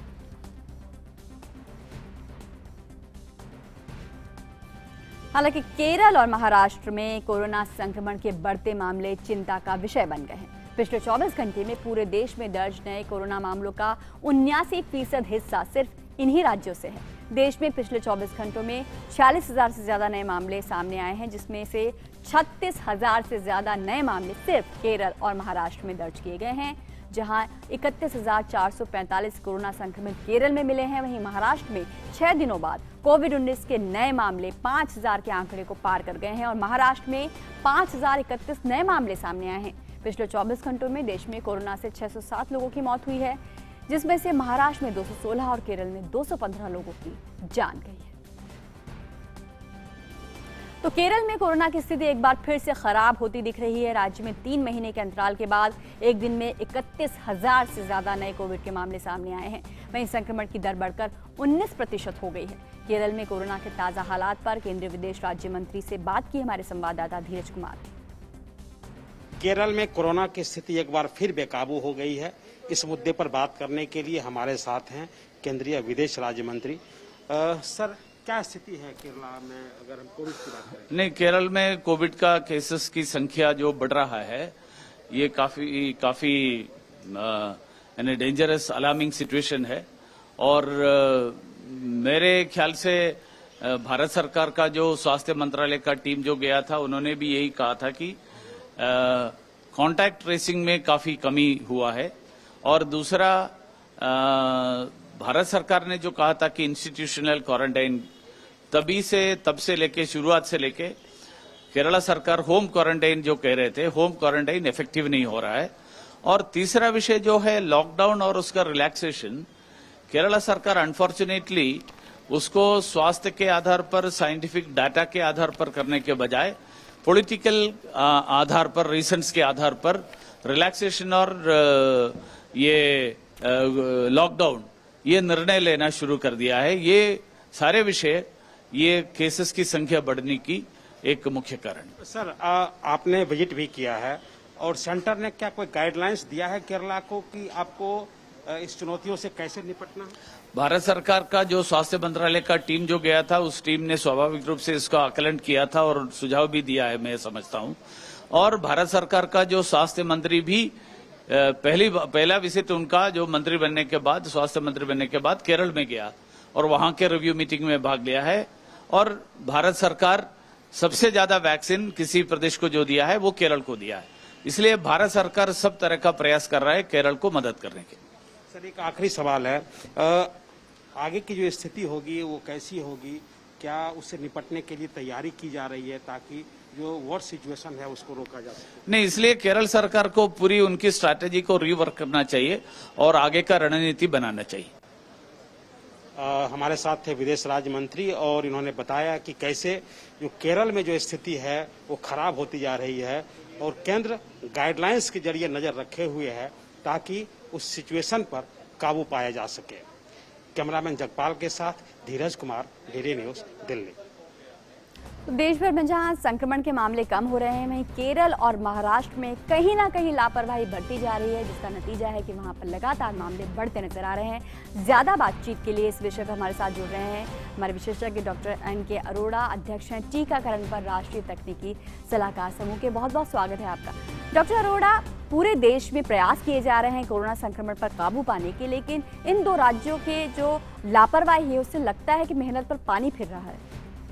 हालांकि केरल और महाराष्ट्र में कोरोना संक्रमण के बढ़ते मामले चिंता का विषय बन गए हैं। पिछले 24 घंटे में पूरे देश में दर्ज नए कोरोना मामलों का 79% हिस्सा सिर्फ इन्हीं राज्यों से है। देश में पिछले 24 घंटों में 46,000 से ज्यादा नए मामले सामने आए हैं, जिसमें से 36,000 से ज्यादा नए मामले सिर्फ केरल और महाराष्ट्र में दर्ज किए गए हैं, जहां 31,445 कोरोना संक्रमित केरल में मिले हैं। वहीं महाराष्ट्र में 6 दिनों बाद कोविड-19 के नए मामले 5,000 के आंकड़े को पार कर गए हैं और महाराष्ट्र में 5,031 नए मामले सामने आए हैं। पिछले 24 घंटों में देश में कोरोना से 607 लोगों की मौत हुई है, जिसमें से महाराष्ट्र में 216 और केरल में 215 लोगों की जान गई है। तो केरल में कोरोना की स्थिति एक बार फिर से खराब होती दिख रही है। राज्य में 3 महीने के अंतराल के बाद एक दिन में 31,000 से ज्यादा नए कोविड के मामले सामने आए हैं। वहीं संक्रमण की दर बढ़कर 19% हो गई है। केरल में कोरोना के ताजा हालात पर केंद्रीय विदेश राज्य मंत्री से बात की हमारे संवाददाता धीरज कुमार। केरल में कोरोना की स्थिति एक बार फिर बेकाबू हो गई है। इस मुद्दे पर बात करने के लिए हमारे साथ हैं केंद्रीय विदेश राज्य मंत्री। सर, क्या स्थिति है केरला में अगर हम कोविड की बात करें? नहीं, केरल में कोविड का केसेस की संख्या जो बढ़ रहा है, ये काफी डेंजरस अलार्मिंग सिचुएशन है। और मेरे ख्याल से भारत सरकार का जो स्वास्थ्य मंत्रालय का टीम जो गया था, उन्होंने भी यही कहा था कि कांटेक्ट ट्रेसिंग में काफी कमी हुआ है। और दूसरा, भारत सरकार ने जो कहा था कि इंस्टीट्यूशनल क्वारंटाइन, तब से लेके शुरुआत से लेके केरला सरकार होम क्वारंटाइन जो कह रहे थे, होम क्वारंटाइन इफेक्टिव नहीं हो रहा है। और तीसरा विषय जो है लॉकडाउन और उसका रिलैक्सेशन, केरला सरकार अनफॉर्चुनेटली उसको स्वास्थ्य के आधार पर, साइंटिफिक डाटा के आधार पर करने के बजाय पॉलिटिकल आधार पर, रीजंस के आधार पर रिलैक्सेशन और ये लॉकडाउन, ये निर्णय लेना शुरू कर दिया है। ये सारे विषय, ये केसेस की संख्या बढ़ने की एक मुख्य कारण। सर, आपने विजिट भी किया है और सेंटर ने क्या कोई गाइडलाइंस दिया है केरला को कि आपको इस चुनौतियों से कैसे निपटना है? भारत सरकार का जो स्वास्थ्य मंत्रालय का टीम जो गया था, उस टीम ने स्वाभाविक रूप से इसका आकलन किया था और सुझाव भी दिया है, मैं समझता हूं। और भारत सरकार का जो स्वास्थ्य मंत्री भी पहला विजिट उनका जो मंत्री बनने के बाद, स्वास्थ्य मंत्री बनने के बाद केरल में गया और वहां के रिव्यू मीटिंग में भाग लिया है। और भारत सरकार सबसे ज्यादा वैक्सीन किसी प्रदेश को जो दिया है वो केरल को दिया है, इसलिए भारत सरकार सब तरह का प्रयास कर रहा है केरल को मदद करने के। सर, एक आखिरी सवाल है, आगे की जो स्थिति होगी वो कैसी होगी? क्या उससे निपटने के लिए तैयारी की जा रही है ताकि जो वर्स्ट सिचुएशन है उसको रोका जा सके? नहीं, इसलिए केरल सरकार को पूरी उनकी स्ट्रैटेजी को रीवर्क करना चाहिए और आगे का रणनीति बनाना चाहिए। हमारे साथ थे विदेश राज्य मंत्री और इन्होंने बताया कि कैसे जो केरल में जो स्थिति है वो खराब होती जा रही है और केंद्र गाइडलाइंस के जरिए नजर रखे हुए है ताकि उस सिचुएशन पर काबू पाया जा सके। कैमरामैन जगपाल के साथ धीरज कुमार, डीडी न्यूज, दिल्ली। तो देश भर में जहां संक्रमण के मामले कम हो रहे हैं, वहीं केरल और महाराष्ट्र में कहीं ना कहीं लापरवाही बढ़ती जा रही है, जिसका नतीजा है कि वहां पर लगातार मामले बढ़ते नजर आ रहे हैं। ज्यादा बातचीत के लिए इस विषय पर हमारे साथ जुड़ रहे हैं हमारे विशेषज्ञ डॉक्टर NK अरोड़ा, अध्यक्ष हैं टीकाकरण पर राष्ट्रीय तकनीकी सलाहकार समूह के। बहुत बहुत स्वागत है आपका। डॉक्टर अरोड़ा, पूरे देश में प्रयास किए जा रहे हैं कोरोना संक्रमण पर काबू पाने के, लेकिन इन दो राज्यों के जो लापरवाही है उससे लगता है कि मेहनत पर पानी फिर रहा है।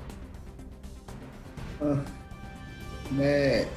मैं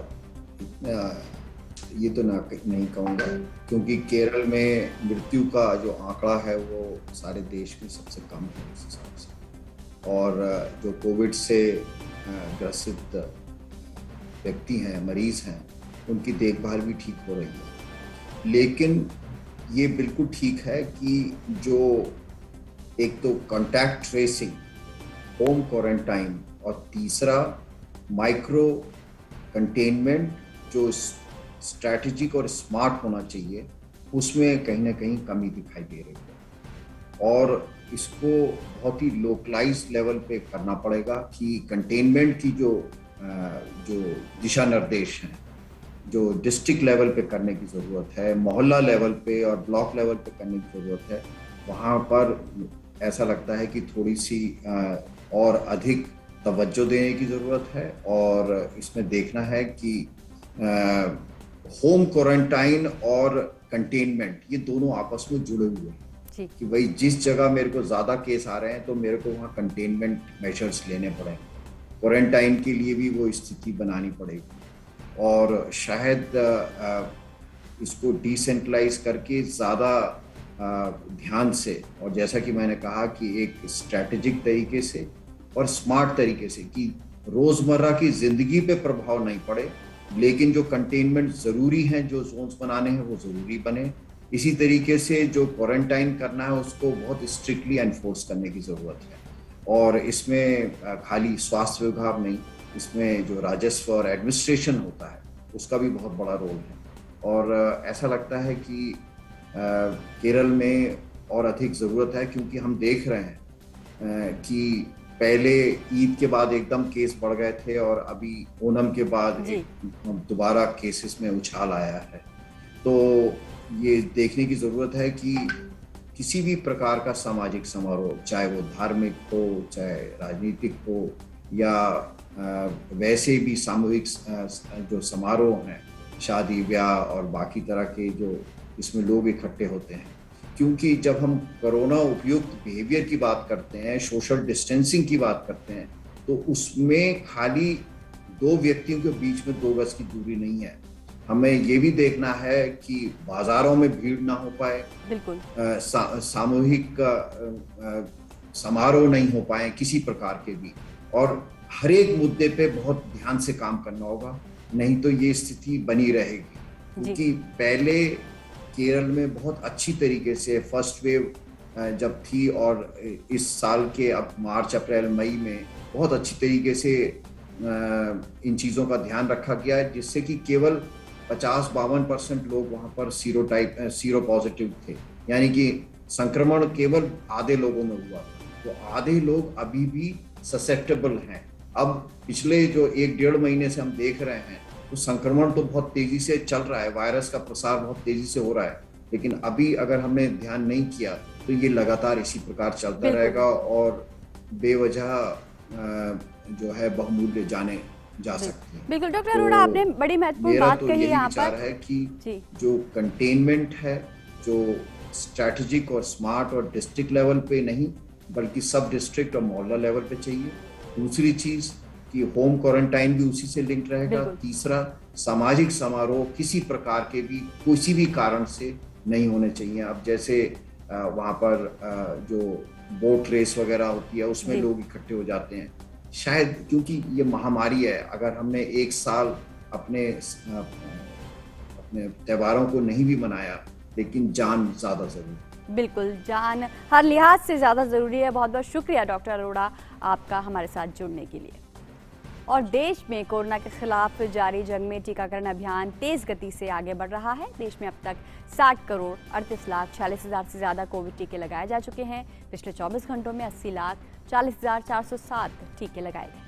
ये तो नहीं कहूँगा, क्योंकि केरल में मृत्यु का जो आंकड़ा है वो सारे देश में सबसे कम है उस हिसाब से, और जो कोविड से ग्रसित व्यक्ति हैं, मरीज हैं, उनकी देखभाल भी ठीक हो रही है। लेकिन ये बिल्कुल ठीक है कि जो एक तो कॉन्टैक्ट ट्रेसिंग, होम क्वारंटाइन और तीसरा माइक्रो कंटेनमेंट जो स्ट्रैटेजिक और स्मार्ट होना चाहिए, उसमें कहीं ना कहीं कमी दिखाई दे रही है और इसको बहुत ही लोकलाइज लेवल पे करना पड़ेगा कि कंटेनमेंट की जो दिशा निर्देश हैं, जो डिस्ट्रिक्ट लेवल पे करने की ज़रूरत है, मोहल्ला लेवल पे और ब्लॉक लेवल पे करने की ज़रूरत है, वहाँ पर ऐसा लगता है कि थोड़ी सी और अधिक तवज्जो देने की ज़रूरत है। और इसमें देखना है कि होम क्वारंटाइन और कंटेनमेंट ये दोनों आपस में जुड़े हुए हैं कि भाई जिस जगह मेरे को ज़्यादा केस आ रहे हैं तो मेरे को वहाँ कंटेनमेंट मेजर्स लेने पड़ेंगे, क्वारंटाइन के लिए भी वो स्थिति बनानी पड़ेगी और शायद इसको डिसेंट्रलाइज करके ज़्यादा ध्यान से, और जैसा कि मैंने कहा कि एक स्ट्रैटेजिक तरीके से और स्मार्ट तरीके से कि रोज़मर्रा की ज़िंदगी पे प्रभाव नहीं पड़े, लेकिन जो कंटेनमेंट ज़रूरी हैं, जो जोन्स बनाने हैं वो ज़रूरी बने। इसी तरीके से जो क्वारंटाइन करना है उसको बहुत स्ट्रिक्टली एनफोर्स करने की ज़रूरत है। और इसमें खाली स्वास्थ्य विभाग नहीं, इसमें जो राजस्व और एडमिनिस्ट्रेशन होता है उसका भी बहुत बड़ा रोल है। और ऐसा लगता है कि केरल में और अधिक ज़रूरत है, क्योंकि हम देख रहे हैं कि पहले ईद के बाद एकदम केस बढ़ गए थे और अभी ओणम के बाद दोबारा केसेस में उछाल आया है। तो ये देखने की ज़रूरत है कि किसी भी प्रकार का सामाजिक समारोह, चाहे वो धार्मिक हो, चाहे राजनीतिक हो, या वैसे भी सामूहिक जो समारोह हैं, शादी ब्याह और बाकी तरह के जो इसमें लोग इकट्ठे होते हैं, क्योंकि जब हम कोरोना उपयुक्त बिहेवियर की बात करते हैं, सोशल डिस्टेंसिंग की बात करते हैं, तो उसमें खाली दो व्यक्तियों के बीच में 2 गज की दूरी नहीं है। हमें ये भी देखना है कि बाजारों में भीड़ ना हो पाए, बिल्कुल सामूहिक समारोह नहीं हो पाए किसी प्रकार के भी, और हर एक मुद्दे पे बहुत ध्यान से काम करना होगा, नहीं तो ये स्थिति बनी रहेगी। क्योंकि पहले केरल में बहुत अच्छी तरीके से फर्स्ट वेव जब थी और इस साल के अब मार्च अप्रैल मई में बहुत अच्छी तरीके से इन चीज़ों का ध्यान रखा गया है, जिससे कि केवल 50-52% लोग वहाँ पर सीरो पॉजिटिव थे, यानी कि संक्रमण केवल आधे लोगों में हुआ। तो आधे लोग अभी भी ससेप्टेबल हैं। अब पिछले जो 1-1.5 महीने से हम देख रहे हैं तो संक्रमण तो बहुत तेजी से चल रहा है, वायरस का प्रसार बहुत तेजी से हो रहा है, लेकिन अभी अगर हमने ध्यान नहीं किया तो ये लगातार इसी प्रकार चलता रहेगा और बेवजह जो है बहुमूल्य जाने जा सकती है। बिल्कुल डॉक्टर अरोड़ा, आपने बड़ी महत्वपूर्ण बात कही यहाँ पर। विचार है कि जो कंटेनमेंट है, जो स्ट्रैटेजिक और स्मार्ट और डिस्ट्रिक्ट लेवल पे नहीं बल्कि सब डिस्ट्रिक्ट और मोहल्ला लेवल पे चाहिए। दूसरी चीज कि होम क्वारंटाइन भी उसी से लिंक्ड रहेगा। तीसरा, सामाजिक समारोह किसी प्रकार के भी किसी भी कारण से नहीं होने चाहिए। अब जैसे वहाँ पर जो बोट रेस वगैरह होती है उसमें लोग इकट्ठे हो जाते हैं, शायद क्योंकि ये महामारी है, अगर हमने एक साल अपने त्योहारों को नहीं भी मनाया लेकिन जान ज्यादा जरूरी। बिल्कुल, जान हर लिहाज से ज्यादा जरूरी है। बहुत बहुत शुक्रिया डॉक्टर अरोड़ा आपका हमारे साथ जुड़ने के लिए। और देश में कोरोना के खिलाफ जारी जंग में टीकाकरण अभियान तेज गति से आगे बढ़ रहा है। देश में अब तक 60,38,46,000 से ज्यादा कोविड टीके लगाए जा चुके हैं। पिछले 24 घंटों में 80,40,407 टीके लगाए गए।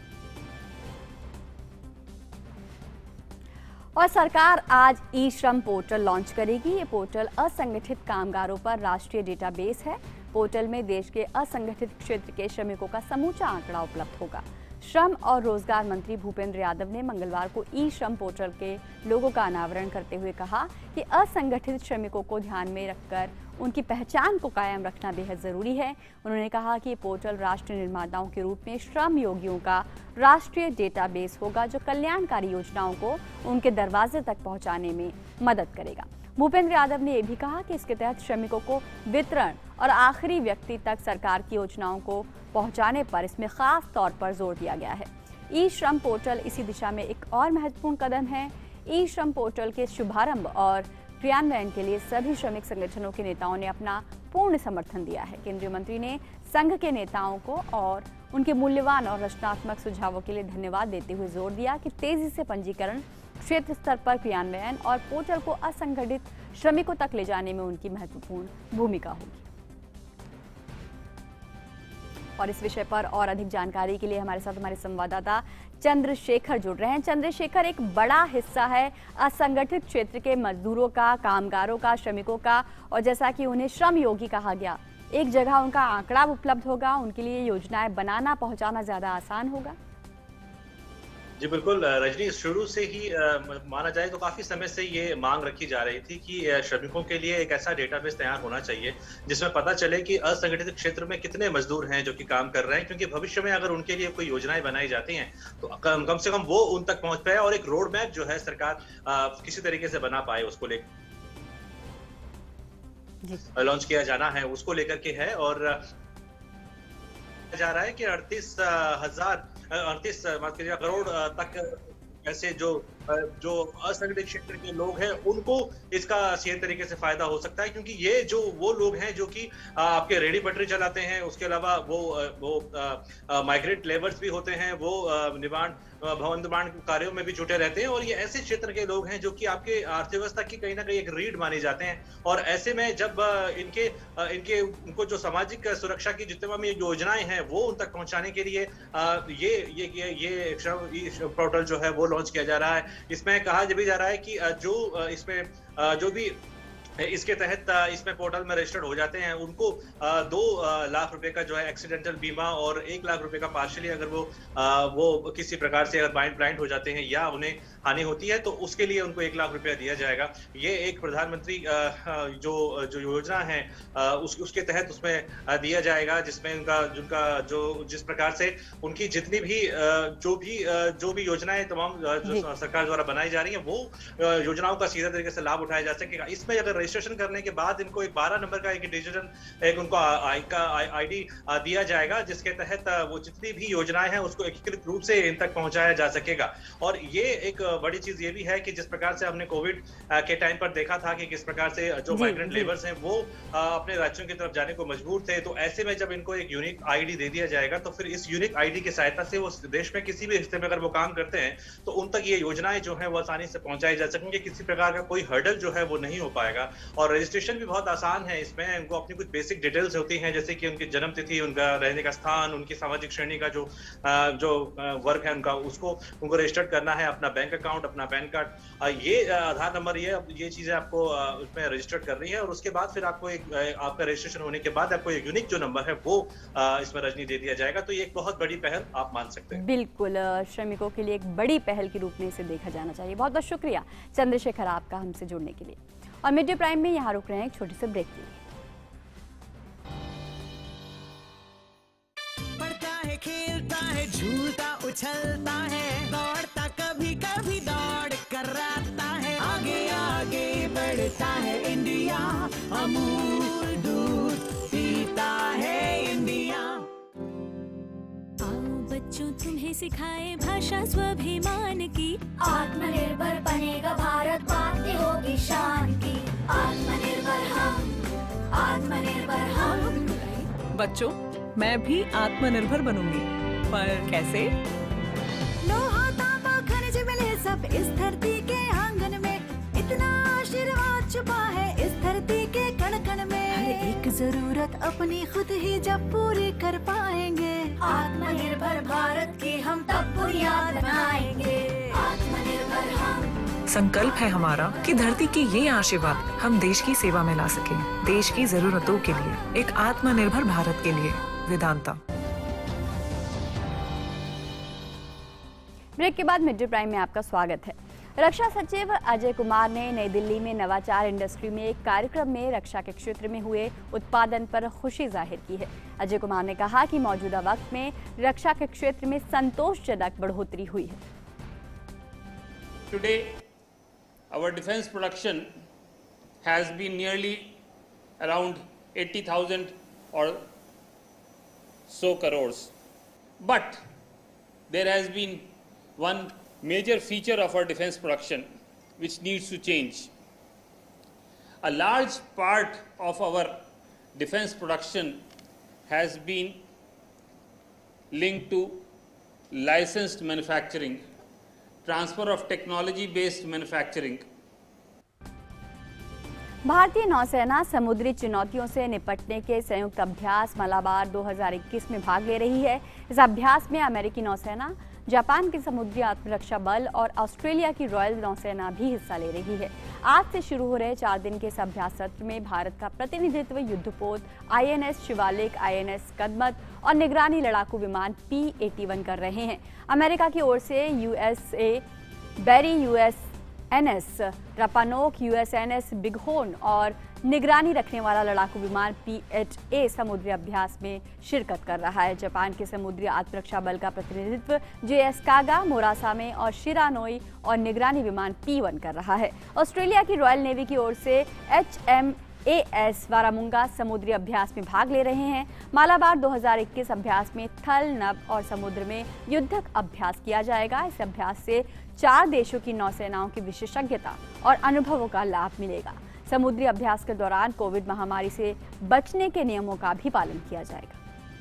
और सरकार आज ई श्रम पोर्टल लॉन्च करेगी। ये पोर्टल असंगठित कामगारों पर राष्ट्रीय डेटाबेस है। पोर्टल में देश के असंगठित क्षेत्र के श्रमिकों का समूचा आंकड़ा उपलब्ध होगा। श्रम और रोजगार मंत्री भूपेंद्र यादव ने मंगलवार को ई श्रम पोर्टल के लोगो का अनावरण करते हुए कहा कि असंगठित श्रमिकों को ध्यान में रखकर उनकी पहचान को कायम रखना बेहद जरूरी है। उन्होंने कहा कि ये पोर्टल राष्ट्र निर्माताओं के रूप में श्रम योगियों का राष्ट्रीय डेटाबेस होगा, जो कल्याणकारी योजनाओं को उनके दरवाजे तक पहुंचाने में मदद करेगा। भूपेंद्र यादव ने यह भी कहा कि इसके तहत श्रमिकों को वितरण और आखिरी व्यक्ति तक सरकार की योजनाओं को पहुंचाने पर इसमें खास तौर पर जोर दिया गया है। ई श्रम पोर्टल इसी दिशा में एक और महत्वपूर्ण कदम है। ई श्रम पोर्टल के शुभारंभ और क्रियान्वयन के लिए सभी श्रमिक संगठनों के नेताओं ने अपना पूर्ण समर्थन दिया है। केंद्रीय मंत्री ने संघ के नेताओं को और उनके मूल्यवान और रचनात्मक सुझावों के लिए धन्यवाद देते हुए जोर दिया कि तेजी से पंजीकरण, क्षेत्र स्तर पर क्रियान्वयन और पोर्टल को असंगठित श्रमिकों तक ले जाने में उनकी महत्वपूर्ण भूमिका होगी। और इस विषय पर और अधिक जानकारी के लिए हमारे साथ हमारे संवाददाता चंद्रशेखर जुड़ रहे हैं। चंद्रशेखर, एक बड़ा हिस्सा है असंगठित क्षेत्र के मजदूरों का, कामगारों का, श्रमिकों का, और जैसा कि उन्हें श्रम योगी कहा गया, एक जगह उनका आंकड़ा उपलब्ध होगा, उनके लिए योजनाएं बनाना, पहुंचाना ज्यादा आसान होगा। जी बिल्कुल रजनी, शुरू से ही माना जाए तो काफी समय से ये मांग रखी जा रही थी कि श्रमिकों के लिए एक ऐसा डेटाबेस तैयार होना चाहिए जिसमें पता चले कि असंगठित क्षेत्र में कितने मजदूर हैं जो कि काम कर रहे हैं, क्योंकि भविष्य में अगर उनके लिए कोई योजनाएं बनाई जाती हैं तो कम से कम वो उन तक पहुंच पाए और एक रोड मैप जो है सरकार किसी तरीके से बना पाए, उसको लेकर लॉन्च किया जाना है, उसको लेकर के है। और जा रहा है कि 38 करोड़ तक ऐसे जो असंगठित क्षेत्र के लोग हैं उनको इसका सही तरीके से फायदा हो सकता है, क्योंकि ये जो वो लोग हैं जो कि आपके रेडी पटरी चलाते हैं, उसके अलावा वो माइग्रेंट लेबर्स भी होते हैं, वो भवन निर्माण कार्यों में भी जुटे रहते हैं, और ये ऐसे क्षेत्र के लोग हैं जो कि आपके अर्थव्यवस्था की कहीं ना कहीं एक रीढ़ माने जाते हैं। और ऐसे में जब उनको जो सामाजिक सुरक्षा की जितने भी योजनाएं हैं वो उन तक पहुंचाने के लिए ये पोर्टल जो है वो लॉन्च किया जा रहा है। इसमें कहा भी जा रहा है कि जो भी इसके तहत इसमें पोर्टल में रजिस्टर्ड हो जाते हैं उनको 2 लाख रुपए का जो है एक्सीडेंटल बीमा और 1 लाख रुपए का पार्शियली अगर वो किसी प्रकार से अगर ब्लाइंड हो जाते हैं या उन्हें हानि होती है तो उसके लिए उनको 1 लाख रुपया दिया जाएगा। ये एक प्रधानमंत्री जो योजना है उसके तहत उसमें दिया जाएगा, जिसमें जिस प्रकार से उनकी जितनी भी जो भी योजनाएं तमाम जो सरकार द्वारा बनाई जा रही है वो योजनाओं का सीधा तरीके से लाभ उठाया जा सकेगा। इसमें अगर रजिस्ट्रेशन करने के बाद इनको एक 12 नंबर का एक उनको आईडी दिया जाएगा, जिसके तहत वो जितनी भी योजनाएं हैं उसको एकीकृत रूप से इन तक पहुंचाया जा सकेगा। और ये एक बड़ी चीज ये भी है कि जिस प्रकार से हमने कोविड के टाइम पर देखा था कि किस प्रकार से जो माइग्रेंट लेबर्स हैं वो अपने राज्यों की तरफ जाने को मजबूर थे, तो ऐसे में जब इनको एक यूनिक आईडी दे दिया जाएगा तो फिर इस यूनिक आईडी की सहायता से वो देश में किसी भी हिस्से में अगर वो काम करते हैं तो उन तक ये योजनाएं जो है वो आसानी से पहुंचाई जा सकेंगे, किसी प्रकार का कोई हर्डल जो है वो नहीं हो पाएगा। और रजिस्ट्रेशन भी बहुत आसान है। इसमें उनको अपनी कुछ बेसिक डिटेल्स होती हैं, जैसे कि उनकी जन्म तिथि, उनका रहने का स्थान, उनकी सामाजिक श्रेणी का जो वर्ग है उनका, उसको उनको रजिस्टर्ड करना है, अपना बैंक अकाउंट, अपना पैन कार्ड, ये आधार नंबर, ये चीजें आपको उसमें रजिस्टर्ड करनी है। और उसके बाद फिर आपको आपका रजिस्ट्रेशन होने के बाद आपको एक यूनिक जो नंबर है वो इसमें रजनी दे दिया जाएगा। तो ये एक बहुत बड़ी पहल आप मान सकते हैं। बिल्कुल, श्रमिकों के लिए एक बड़ी पहल के रूप में इसे देखा जाना चाहिए। बहुत बहुत शुक्रिया चंद्रशेखर आपका हमसे जुड़ने के लिए। और मिड डे प्राइम में यहाँ रुक रहे हैं एक छोटे से ब्रेक के लिए। पढ़ता है, खेलता है, झूलता उछलता है, दौड़ता कभी कभी दौड़ कराता है, आगे आगे बढ़ता है इंडिया, अमूल दूध पीता है इंडिया। आओ बच्चों तुम्हें सिखाए भाषा स्वाभिमान की, आत्मनिर्भर बनेगा भारत, बातें होगी शान की, आत्मनिर्भर हम, आत्मनिर्भर हम। बच्चों, मैं भी आत्मनिर्भर बनूंगी, पर कैसे? लोहा तांबा खनिज मिले सब इस धरती के आंगन में, इतना आशीर्वाद छुपा है इस धरती के कण कण में, हर एक जरूरत अपनी खुद ही जब पूरी कर पाएंगे, आत्मनिर्भर भारत की हम तब बुनियाद बनाएंगे, आत्मनिर्भर हम। संकल्प है हमारा कि धरती की ये आशीर्वाद हम देश की सेवा में ला सकें, देश की जरूरतों के लिए, एक आत्मनिर्भर भारत के लिए। वेदांता। ब्रेक के बाद मिड डे प्राइम में आपका स्वागत है। रक्षा सचिव अजय कुमार ने नई दिल्ली में नवाचार इंडस्ट्री में एक कार्यक्रम में रक्षा के क्षेत्र में हुए उत्पादन पर खुशी जाहिर की है। अजय कुमार ने कहा कि मौजूदा वक्त में रक्षा के क्षेत्र में संतोषजनक बढ़ोतरी हुई है। Today, our defense production has been nearly around 80,000 or so crores. But there has been one major feature of our defense production which needs to change. A large part of our defense production has been linked to licensed manufacturing, transfer of technology based manufacturing. भारतीय नौसेना समुद्री चुनौतियों से निपटने के संयुक्त अभ्यास मलाबार 2021 में भाग ले रही है। इस अभ्यास में अमेरिकी नौसेना, जापान के समुद्री आत्मरक्षा बल और ऑस्ट्रेलिया की रॉयल नौसेना भी हिस्सा ले रही है। आज से शुरू हो रहे 4 दिन के इस अभ्यास सत्र में भारत का प्रतिनिधित्व युद्धपोत INS शिवालिक, INS कदमत और निगरानी लड़ाकू विमान P-81 कर रहे हैं। अमेरिका की ओर से USA बैरी, USNS रपानोक, USNS बिगहोर्न और निगरानी रखने वाला लड़ाकू विमान P-8A समुद्री अभ्यास में शिरकत कर रहा है। जापान के समुद्री आत्मरक्षा बल का प्रतिनिधित्व JS कागा, मोरासामे और शिरानोई और निगरानी विमान P-1 कर रहा है। ऑस्ट्रेलिया की रॉयल नेवी की ओर से HMAS वारामुंगा समुद्री अभ्यास में भाग ले रहे हैं। मालाबार 2021 अभ्यास में थल, नभ और समुद्र में युद्धक अभ्यास किया जाएगा। इस अभ्यास से 4 देशों की नौसेनाओं की विशेषज्ञता और अनुभवों का लाभ मिलेगा। समुद्री अभ्यास के दौरान कोविड महामारी से बचने के नियमों का भी पालन किया जाएगा।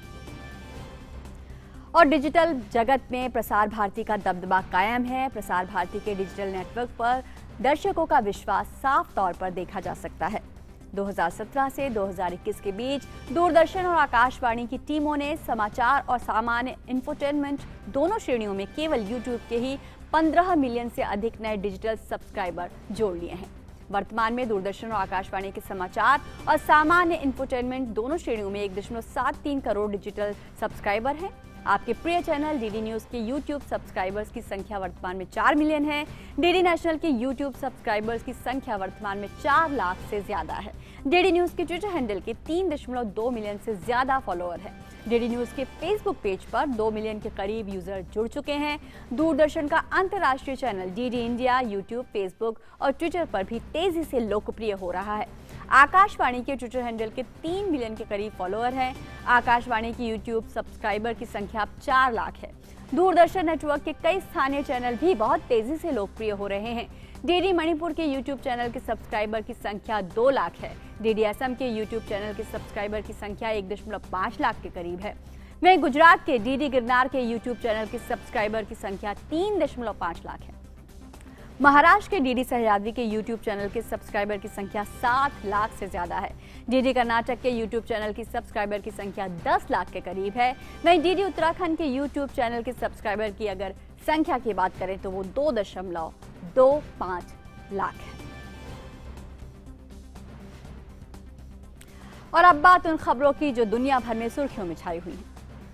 और डिजिटल जगत में प्रसार भारती का दबदबा कायम है। प्रसार भारती के डिजिटल नेटवर्क पर दर्शकों का विश्वास साफ तौर पर देखा जा सकता है। 2017 से 2021 के बीच दूरदर्शन और आकाशवाणी की टीमों ने समाचार और सामान्य इंफोटेनमेंट दोनों श्रेणियों में केवल यूट्यूब के ही 15 मिलियन से अधिक नए डिजिटल सब्सक्राइबर जोड़ लिए हैं। वर्तमान में दूरदर्शन और आकाशवाणी के समाचार और सामान्य इंफोटेनमेंट दोनों श्रेणियों में 1.73 करोड़ डिजिटल सब्सक्राइबर हैं। आपके प्रिय चैनल डीडी न्यूज के यूट्यूब सब्सक्राइबर्स की संख्या वर्तमान में 4 मिलियन है। डीडी नेशनल के यूट्यूब सब्सक्राइबर्स की संख्या वर्तमान में 4 लाख से ज्यादा है। डीडी न्यूज के ट्विटर हैंडल के 3.2 मिलियन से ज्यादा फॉलोअर है। डीडी न्यूज के फेसबुक पेज पर 2 मिलियन के करीब यूजर जुड़ चुके हैं। दूरदर्शन का अंतर्राष्ट्रीय channel DD India YouTube, Facebook और ट्विटर पर भी तेजी से लोकप्रिय हो रहा है। आकाशवाणी के ट्विटर हैंडल के 3 मिलियन के करीब फॉलोअर हैं। आकाशवाणी की यूट्यूब सब्सक्राइबर की संख्या अब 4 लाख है। दूरदर्शन नेटवर्क के कई स्थानीय चैनल भी बहुत तेजी से लोकप्रिय हो रहे हैं। डीडी मणिपुर के यूट्यूब चैनल के सब्सक्राइबर की संख्या 2 लाख है। डीडी असम के यूट्यूब चैनल के सब्सक्राइबर की संख्या 1.5 लाख के करीब है। वहीं गुजरात के डीडी गिरनार के यूट्यूब चैनल के सब्सक्राइबर की संख्या 3.5 लाख है। महाराष्ट्र के डीडी सह्याद्री के यूट्यूब चैनल के सब्सक्राइबर की संख्या 7 लाख से ज्यादा है। डीडी कर्नाटक के यूट्यूब चैनल की सब्सक्राइबर की संख्या 10 लाख के करीब है। वहीं डीडी उत्तराखंड के यूट्यूब चैनल के सब्सक्राइबर की अगर संख्या की बात करें तो वो 2.25 लाख है। और अब बात उन खबरों की जो दुनिया भर में सुर्खियों में छाई हुई है।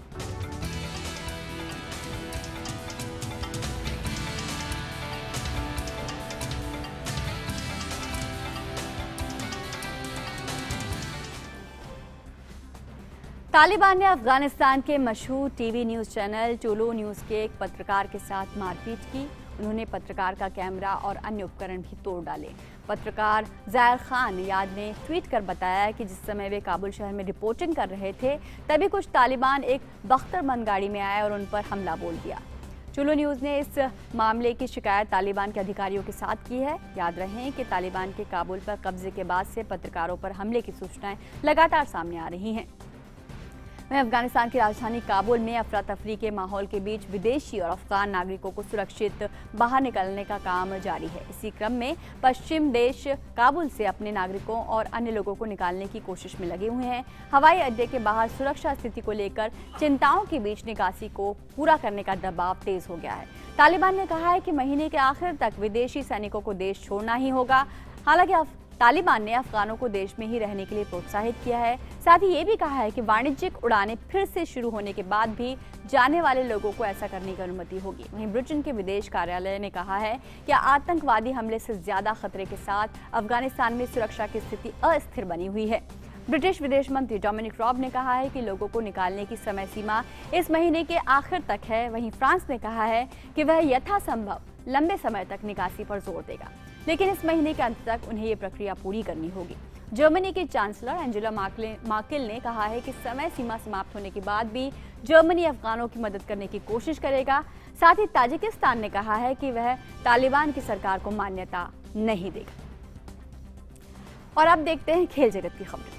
तालिबान ने अफगानिस्तान के मशहूर TV news channel Tolo News के एक पत्रकार के साथ मारपीट की। उन्होंने पत्रकार का कैमरा और अन्य उपकरण भी तोड़ डाले। पत्रकार जायर खान याद ने ट्वीट कर बताया कि जिस समय वे काबुल शहर में रिपोर्टिंग कर रहे थे तभी कुछ तालिबान एक बख्तरबंद गाड़ी में आए और उन पर हमला बोल दिया। टुलू न्यूज ने इस मामले की शिकायत तालिबान के अधिकारियों के साथ की है। याद रहे कि तालिबान के काबुल पर कब्जे के बाद से पत्रकारों पर हमले की सूचनाएं लगातार सामने आ रही हैं। वहीं अफगानिस्तान की राजधानी काबुल में अफरा तफरी के माहौल के बीच विदेशी और अफगान नागरिकों को सुरक्षित बाहर निकलने का काम जारी है। इसी क्रम में पश्चिम देश काबुल से अपने नागरिकों और अन्य लोगों को निकालने की कोशिश में लगे हुए हैं। हवाई अड्डे के बाहर सुरक्षा स्थिति को लेकर चिंताओं के बीच निकासी को पूरा करने का दबाव तेज हो गया है। तालिबान ने कहा है कि महीने के आखिर तक विदेशी सैनिकों को देश छोड़ना ही होगा। हालांकि तालिबान ने अफगानों को देश में ही रहने के लिए प्रोत्साहित किया है। साथ ही ये भी कहा है कि वाणिज्यिक उड़ानें फिर से शुरू होने के बाद भी जाने वाले लोगों को ऐसा करने की अनुमति होगी। वहीं ब्रिटेन के विदेश कार्यालय ने कहा है कि आतंकवादी हमले से ज्यादा खतरे के साथ अफगानिस्तान में सुरक्षा की स्थिति अस्थिर बनी हुई है। ब्रिटिश विदेश मंत्री डोमिनिक रॉब ने कहा है कि लोगों को निकालने की समय सीमा इस महीने के आखिर तक है। वहीं फ्रांस ने कहा है कि वह यथासंभव लंबे समय तक निकासी पर जोर देगा, लेकिन इस महीने के अंत तक उन्हें ये प्रक्रिया पूरी करनी होगी। जर्मनी के चांसलर एंजेला मार्केल ने कहा है कि समय सीमा समाप्त होने के बाद भी जर्मनी अफगानों की मदद करने की कोशिश करेगा। साथ ही ताजिकिस्तान ने कहा है कि वह तालिबान की सरकार को मान्यता नहीं देगा। और अब देखते हैं खेल जगत की खबरें।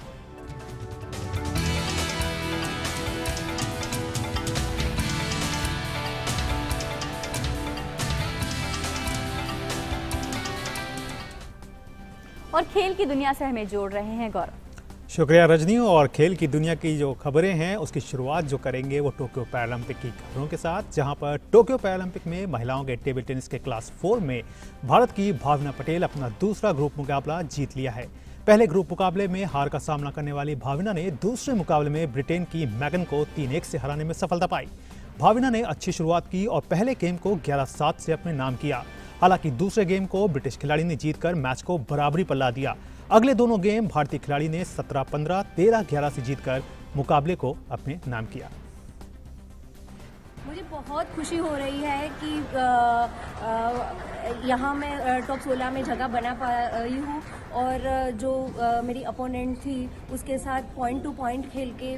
और खेल की दुनिया से हमें जोड़ रहे हैं गौरव। शुक्रिया रजनी। और खेल की दुनिया की जो खबरें हैं उसकी शुरुआत जो करेंगे वो टोक्यो पैरालंपिक की खबरों के साथ, जहां पर टोक्यो पैरालंपिक में महिलाओं के टेबल टेनिस के क्लास 4 में भारत की भावना पटेल अपना दूसरा ग्रुप मुकाबला जीत लिया है। पहले ग्रुप मुकाबले में हार का सामना करने वाली भावना ने दूसरे मुकाबले में ब्रिटेन की मैगन को 3-1 से हराने में सफलता पाई। भावना ने अच्छी शुरुआत की और पहले गेम को 11-7 से अपने नाम किया। हालांकि दूसरे गेम को ब्रिटिश खिलाड़ी ने जीतकर मैच को बराबरी पर ला दिया। अगले दोनों गेम भारतीय खिलाड़ी ने 17-15, 13-11 से जीतकर मुकाबले को अपने नाम किया। मुझे बहुत खुशी हो रही है कि यहाँ मैं टॉप 16 में जगह बना पाई हूँ और जो मेरी अपोनेंट थी उसके साथ पॉइंट टू पॉइंट खेल के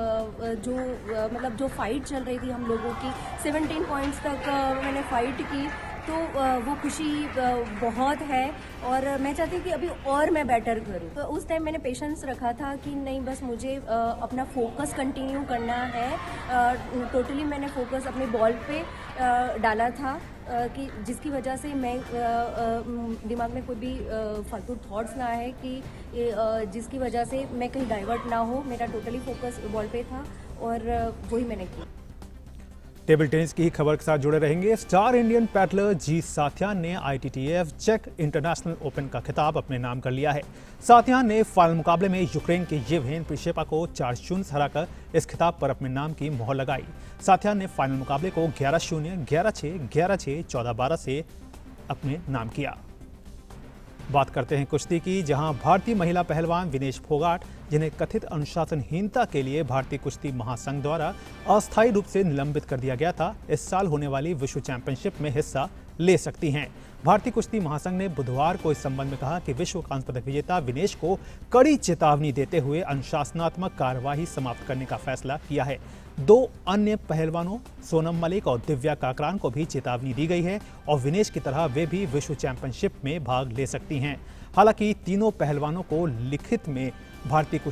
जो फाइट चल रही थी हम लोगों की 17 पॉइंट्स तक मैंने फाइट की, तो वो खुशी बहुत है और मैं चाहती हूँ कि अभी और मैं बेटर करूँ। तो उस टाइम मैंने पेशेंस रखा था कि नहीं, बस मुझे अपना फोकस कंटिन्यू करना है। टोटली मैंने फोकस अपने बॉल पे डाला था कि जिसकी वजह से मैं दिमाग में कोई भी फालतू थॉट्स ना आए कि जिसकी वजह से मैं कहीं डाइवर्ट ना हो। मेरा टोटली फोकस बॉल पे था और वही मैंने किया। टेबल टेनिस की खबर के साथ जुड़े रहेंगे। Star Indian paddler G Sathiyan ने ITTF चेक इंटरनेशनल ओपन का खिताब अपने नाम कर लिया है। साथियान ने फाइनल मुकाबले में यूक्रेन के येवगेन प्रिशेपा को 4-0 से हराकर इस खिताब पर अपने नाम की मोहर लगाई। साथियान ने फाइनल मुकाबले को 11-0, 11-6, 11-6, 14-12 से अपने नाम किया। बात करते हैं कुश्ती की, जहां भारतीय महिला पहलवान विनेश फोगाट, जिन्हें कथित अनुशासनहीनता के लिए भारतीय कुश्ती महासंघ द्वारा अस्थायी रूप से निलंबित कर दिया गया था, इस साल होने वाली विश्व चैंपियनशिप में हिस्सा ले सकती हैं। भारतीय कुश्ती महासंघ ने बुधवार को इस संबंध में कहा कि विश्व कांस्य पदक विजेता विनेश को कड़ी चेतावनी देते हुए अनुशासनात्मक कार्यवाही समाप्त करने का फैसला किया है। 2 अन्य पहलवानों सोनम मलिक और दिव्या काकरान को भी चेतावनी दी गई है और विनेश की तरह वे भी विश्व चैंपियनशिप में भाग ले सकती हैं। हालांकि तीनों पहलवानों को लिखित में भारतीय कुश्ती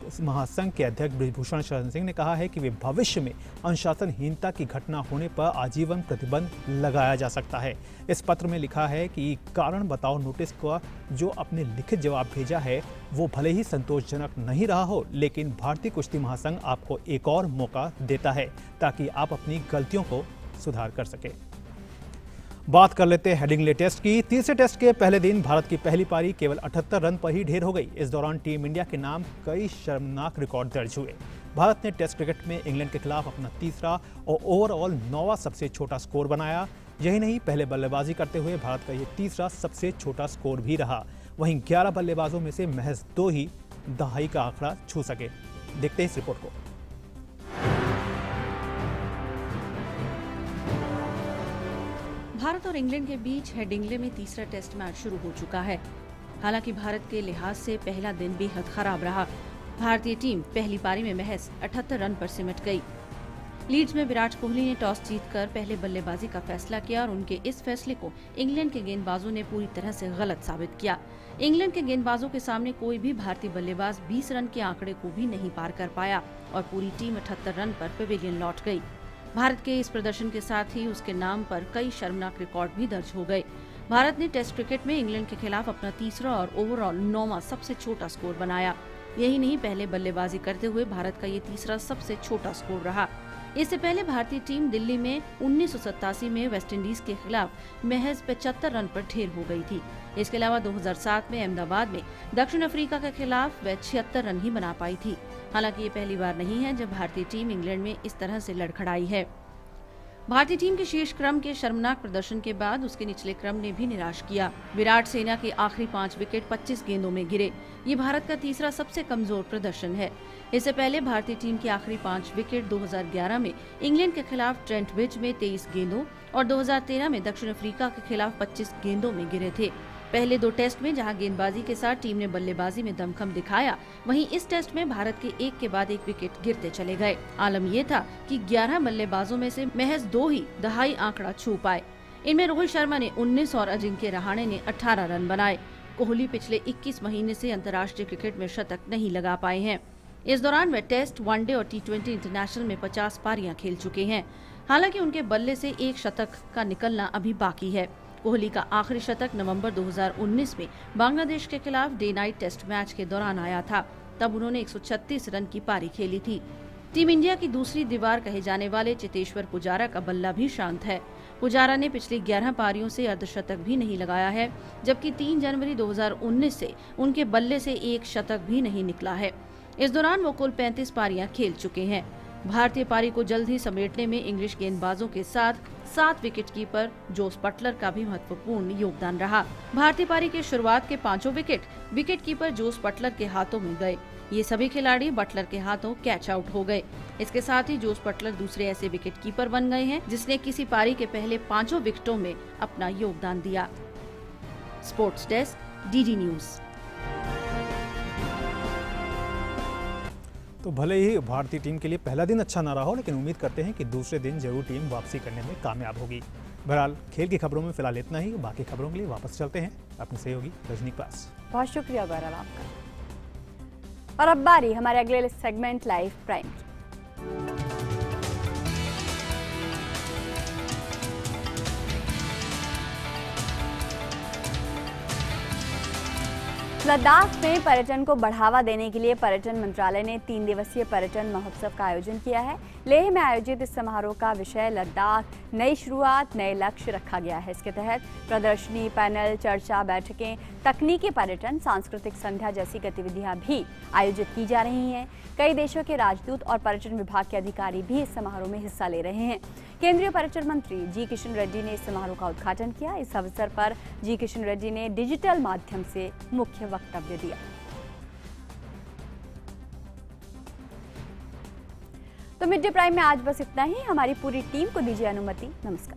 महासंघ के अध्यक्ष बृजभूषण शरण सिंह ने कहा है कि वे भविष्य में अनुशासनहीनता की घटना होने पर आजीवन प्रतिबंध लगाया जा सकता है। इस पत्र में लिखा है कि कारण बताओ नोटिस का जो अपने लिखित जवाब भेजा है वो भले ही संतोषजनक नहीं रहा हो, लेकिन भारतीय कुश्ती महासंघ आपको एक और मौका देता है ताकि आप अपनी गलतियों को सुधार कर सके। बात कर लेते हैं हेडिंग्ले टेस्ट की। तीसरे टेस्ट के पहले दिन भारत की पहली पारी केवल 78 रन पर ही ढेर हो गई। इस दौरान टीम इंडिया के नाम कई शर्मनाक रिकॉर्ड दर्ज हुए। भारत ने टेस्ट क्रिकेट में इंग्लैंड के खिलाफ अपना तीसरा और ओवरऑल 9वां सबसे छोटा स्कोर बनाया। यही नहीं, पहले बल्लेबाजी करते हुए भारत का ये तीसरा सबसे छोटा स्कोर भी रहा। वहीं 11 बल्लेबाजों में से महज 2 ही दहाई का आंकड़ा छू सके। देखते हैं इस रिपोर्ट को। भारत और इंग्लैंड के बीच हेडिंग्ले में तीसरा टेस्ट मैच शुरू हो चुका है। हालांकि भारत के लिहाज से पहला दिन बेहद खराब रहा। भारतीय टीम पहली पारी में महज 78 रन पर सिमट गई। लीड्स में विराट कोहली ने टॉस जीतकर पहले बल्लेबाजी का फैसला किया और उनके इस फैसले को इंग्लैंड के गेंदबाजों ने पूरी तरह से गलत साबित किया। इंग्लैंड के गेंदबाजों के सामने कोई भी भारतीय बल्लेबाज 20 रन के आंकड़े को भी नहीं पार कर पाया और पूरी टीम 78 रन पर पवेलियन लौट गई। भारत के इस प्रदर्शन के साथ ही उसके नाम पर कई शर्मनाक रिकॉर्ड भी दर्ज हो गए। भारत ने टेस्ट क्रिकेट में इंग्लैंड के खिलाफ अपना तीसरा और ओवरऑल 9वां सबसे छोटा स्कोर बनाया। यही नहीं, पहले बल्लेबाजी करते हुए भारत का ये तीसरा सबसे छोटा स्कोर रहा। इससे पहले भारतीय टीम दिल्ली में 1987 में वेस्टइंडीज के खिलाफ महज 75 रन पर ढेर हो गई थी। इसके अलावा 2007 में अहमदाबाद में दक्षिण अफ्रीका के खिलाफ वह 76 रन ही बना पाई थी। हालांकि ये पहली बार नहीं है जब भारतीय टीम इंग्लैंड में इस तरह से लड़खड़ाई है। भारतीय टीम के शीर्ष क्रम के शर्मनाक प्रदर्शन के बाद उसके निचले क्रम ने भी निराश किया। विराट सेना के आखिरी 5 विकेट 25 गेंदों में गिरे। ये भारत का तीसरा सबसे कमजोर प्रदर्शन है। इससे पहले भारतीय टीम के आखिरी 5 विकेट 2011 में इंग्लैंड के खिलाफ ट्रेंट ब्रिज में 23 गेंदों और 2013 में दक्षिण अफ्रीका के खिलाफ 25 गेंदों में गिरे थे। पहले 2 टेस्ट में जहां गेंदबाजी के साथ टीम ने बल्लेबाजी में दमखम दिखाया, वहीं इस टेस्ट में भारत के एक के बाद एक विकेट गिरते चले गए। आलम यह था कि 11 बल्लेबाजों में से महज 2 ही दहाई आंकड़ा छू पाए। इनमें रोहित शर्मा ने 19 और अजिंक्य रहाणे ने 18 रन बनाए। कोहली पिछले 21 महीने से अंतर्राष्ट्रीय क्रिकेट में शतक नहीं लगा पाए हैं। इस दौरान वे टेस्ट, वनडे और T20 इंटरनेशनल में 50 पारियां खेल चुके हैं। हालांकि उनके बल्ले से एक शतक का निकलना अभी बाकी है। कोहली का आखिरी शतक नवंबर 2019 में बांग्लादेश के खिलाफ डे नाइट टेस्ट मैच के दौरान आया था। तब उन्होंने 136 रन की पारी खेली थी। टीम इंडिया की दूसरी दीवार कहे जाने वाले चेतेश्वर पुजारा का बल्ला भी शांत है। पुजारा ने पिछली 11 पारियों से अर्धशतक भी नहीं लगाया है, जबकि 3 जनवरी 2019 से उनके बल्ले से एक शतक भी नहीं निकला है। इस दौरान वो कुल 35 पारियां खेल चुके हैं। भारतीय पारी को जल्द ही समेटने में इंग्लिश गेंदबाजों के साथ 7 विकेट कीपर जोस बटलर का भी महत्वपूर्ण योगदान रहा। भारतीय पारी के शुरुआत के 5 विकेट कीपर जोस बटलर के हाथों में गए। ये सभी खिलाड़ी बटलर के हाथों कैच आउट हो गए। इसके साथ ही जोस बटलर दूसरे ऐसे विकेट कीपर बन गए हैं जिसने किसी पारी के पहले 5 विकेटों में अपना योगदान दिया। Sports desk, DD news. तो भले ही भारतीय टीम के लिए पहला दिन अच्छा ना रहा हो, लेकिन उम्मीद करते हैं कि दूसरे दिन जरूर टीम वापसी करने में कामयाब होगी। बहरहाल खेल की खबरों में फिलहाल इतना ही। बाकी खबरों के लिए वापस चलते हैं अपने सहयोगी रजनी के पास। बहुत शुक्रिया गौरव आपका। और अब बारी हमारे अगले सेगमेंट लाइव प्राइम। लद्दाख में पर्यटन को बढ़ावा देने के लिए पर्यटन मंत्रालय ने 3 दिवसीय पर्यटन महोत्सव का आयोजन किया है। लेह में आयोजित इस समारोह का विषय लद्दाख, नई शुरुआत, नए लक्ष्य रखा गया है। इसके तहत प्रदर्शनी, पैनल, चर्चा, बैठकें, तकनीकी पर्यटन, सांस्कृतिक संध्या जैसी गतिविधियां भी आयोजित की जा रही हैं। कई देशों के राजदूत और पर्यटन विभाग के अधिकारी भी इस समारोह में हिस्सा ले रहे हैं। केंद्रीय पर्यटन मंत्री जी किशन रेड्डी ने इस समारोह का उद्घाटन किया। इस अवसर पर जी किशन रेड्डी ने डिजिटल माध्यम से मुख्य वक्तव्य दिया। तो मिड डे प्राइम में आज बस इतना ही। हमारी पूरी टीम को दीजिए अनुमति। नमस्कार।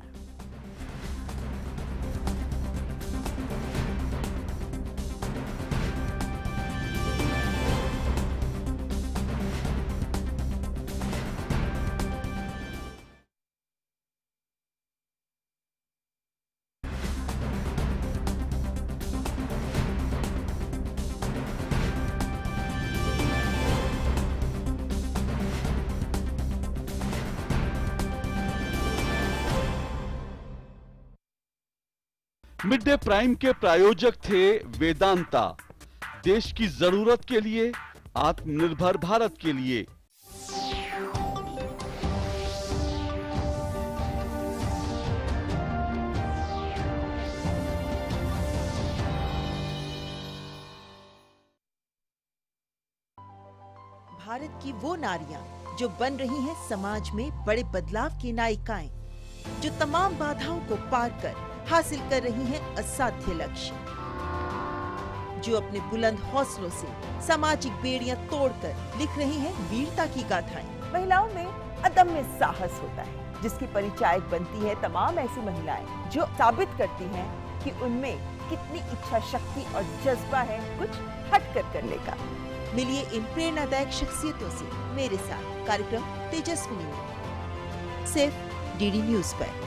मिड डे प्राइम के प्रायोजक थे वेदांता, देश की जरूरत के लिए, आत्मनिर्भर भारत के लिए। भारत की वो नारियां जो बन रही हैं समाज में बड़े बदलाव की नायिकाएं, जो तमाम बाधाओं को पार कर हासिल कर रही हैं असाध्य लक्ष्य, जो अपने बुलंद हौसलों से सामाजिक बेड़ियां तोड़कर लिख रही हैं वीरता की गाथाएं। महिलाओं में अदम्य साहस होता है, जिसकी परिचायक बनती है तमाम ऐसी महिलाएं जो साबित करती हैं कि उनमें कितनी इच्छा शक्ति और जज्बा है कुछ हटकर करने का। मिलिए इन प्रेरणादायक शख्सियतों से मेरे साथ कार्यक्रम तेजस्विनी में, सिर्फ डीडी न्यूज पर।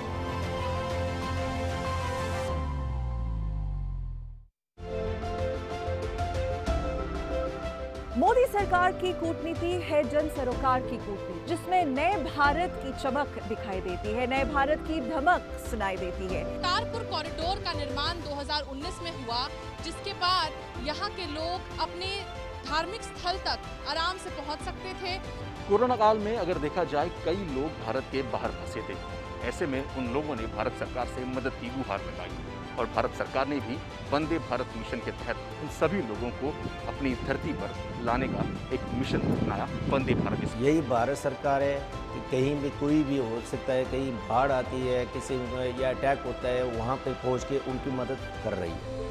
मोदी सरकार की कूटनीति है जन सरोकार की कूटनीति, जिसमें नए भारत की चमक दिखाई देती है, नए भारत की धमक सुनाई देती है। करतारपुर कॉरिडोर का निर्माण 2019 में हुआ, जिसके बाद यहाँ के लोग अपने धार्मिक स्थल तक आराम से पहुँच सकते थे। कोरोना काल में अगर देखा जाए, कई लोग भारत के बाहर फंसे थे। ऐसे में उन लोगों ने भारत सरकार से मदद की गुहार लगाई और भारत सरकार ने भी वंदे भारत मिशन के तहत उन सभी लोगों को अपनी धरती पर लाने का एक मिशन अपनाया, वंदे भारत मिशन। यही भारत सरकार है कि कहीं भी कोई भी हो सकता है, कहीं बाढ़ आती है, किसी या अटैक होता है, वहाँ पे पहुँच के उनकी मदद कर रही है।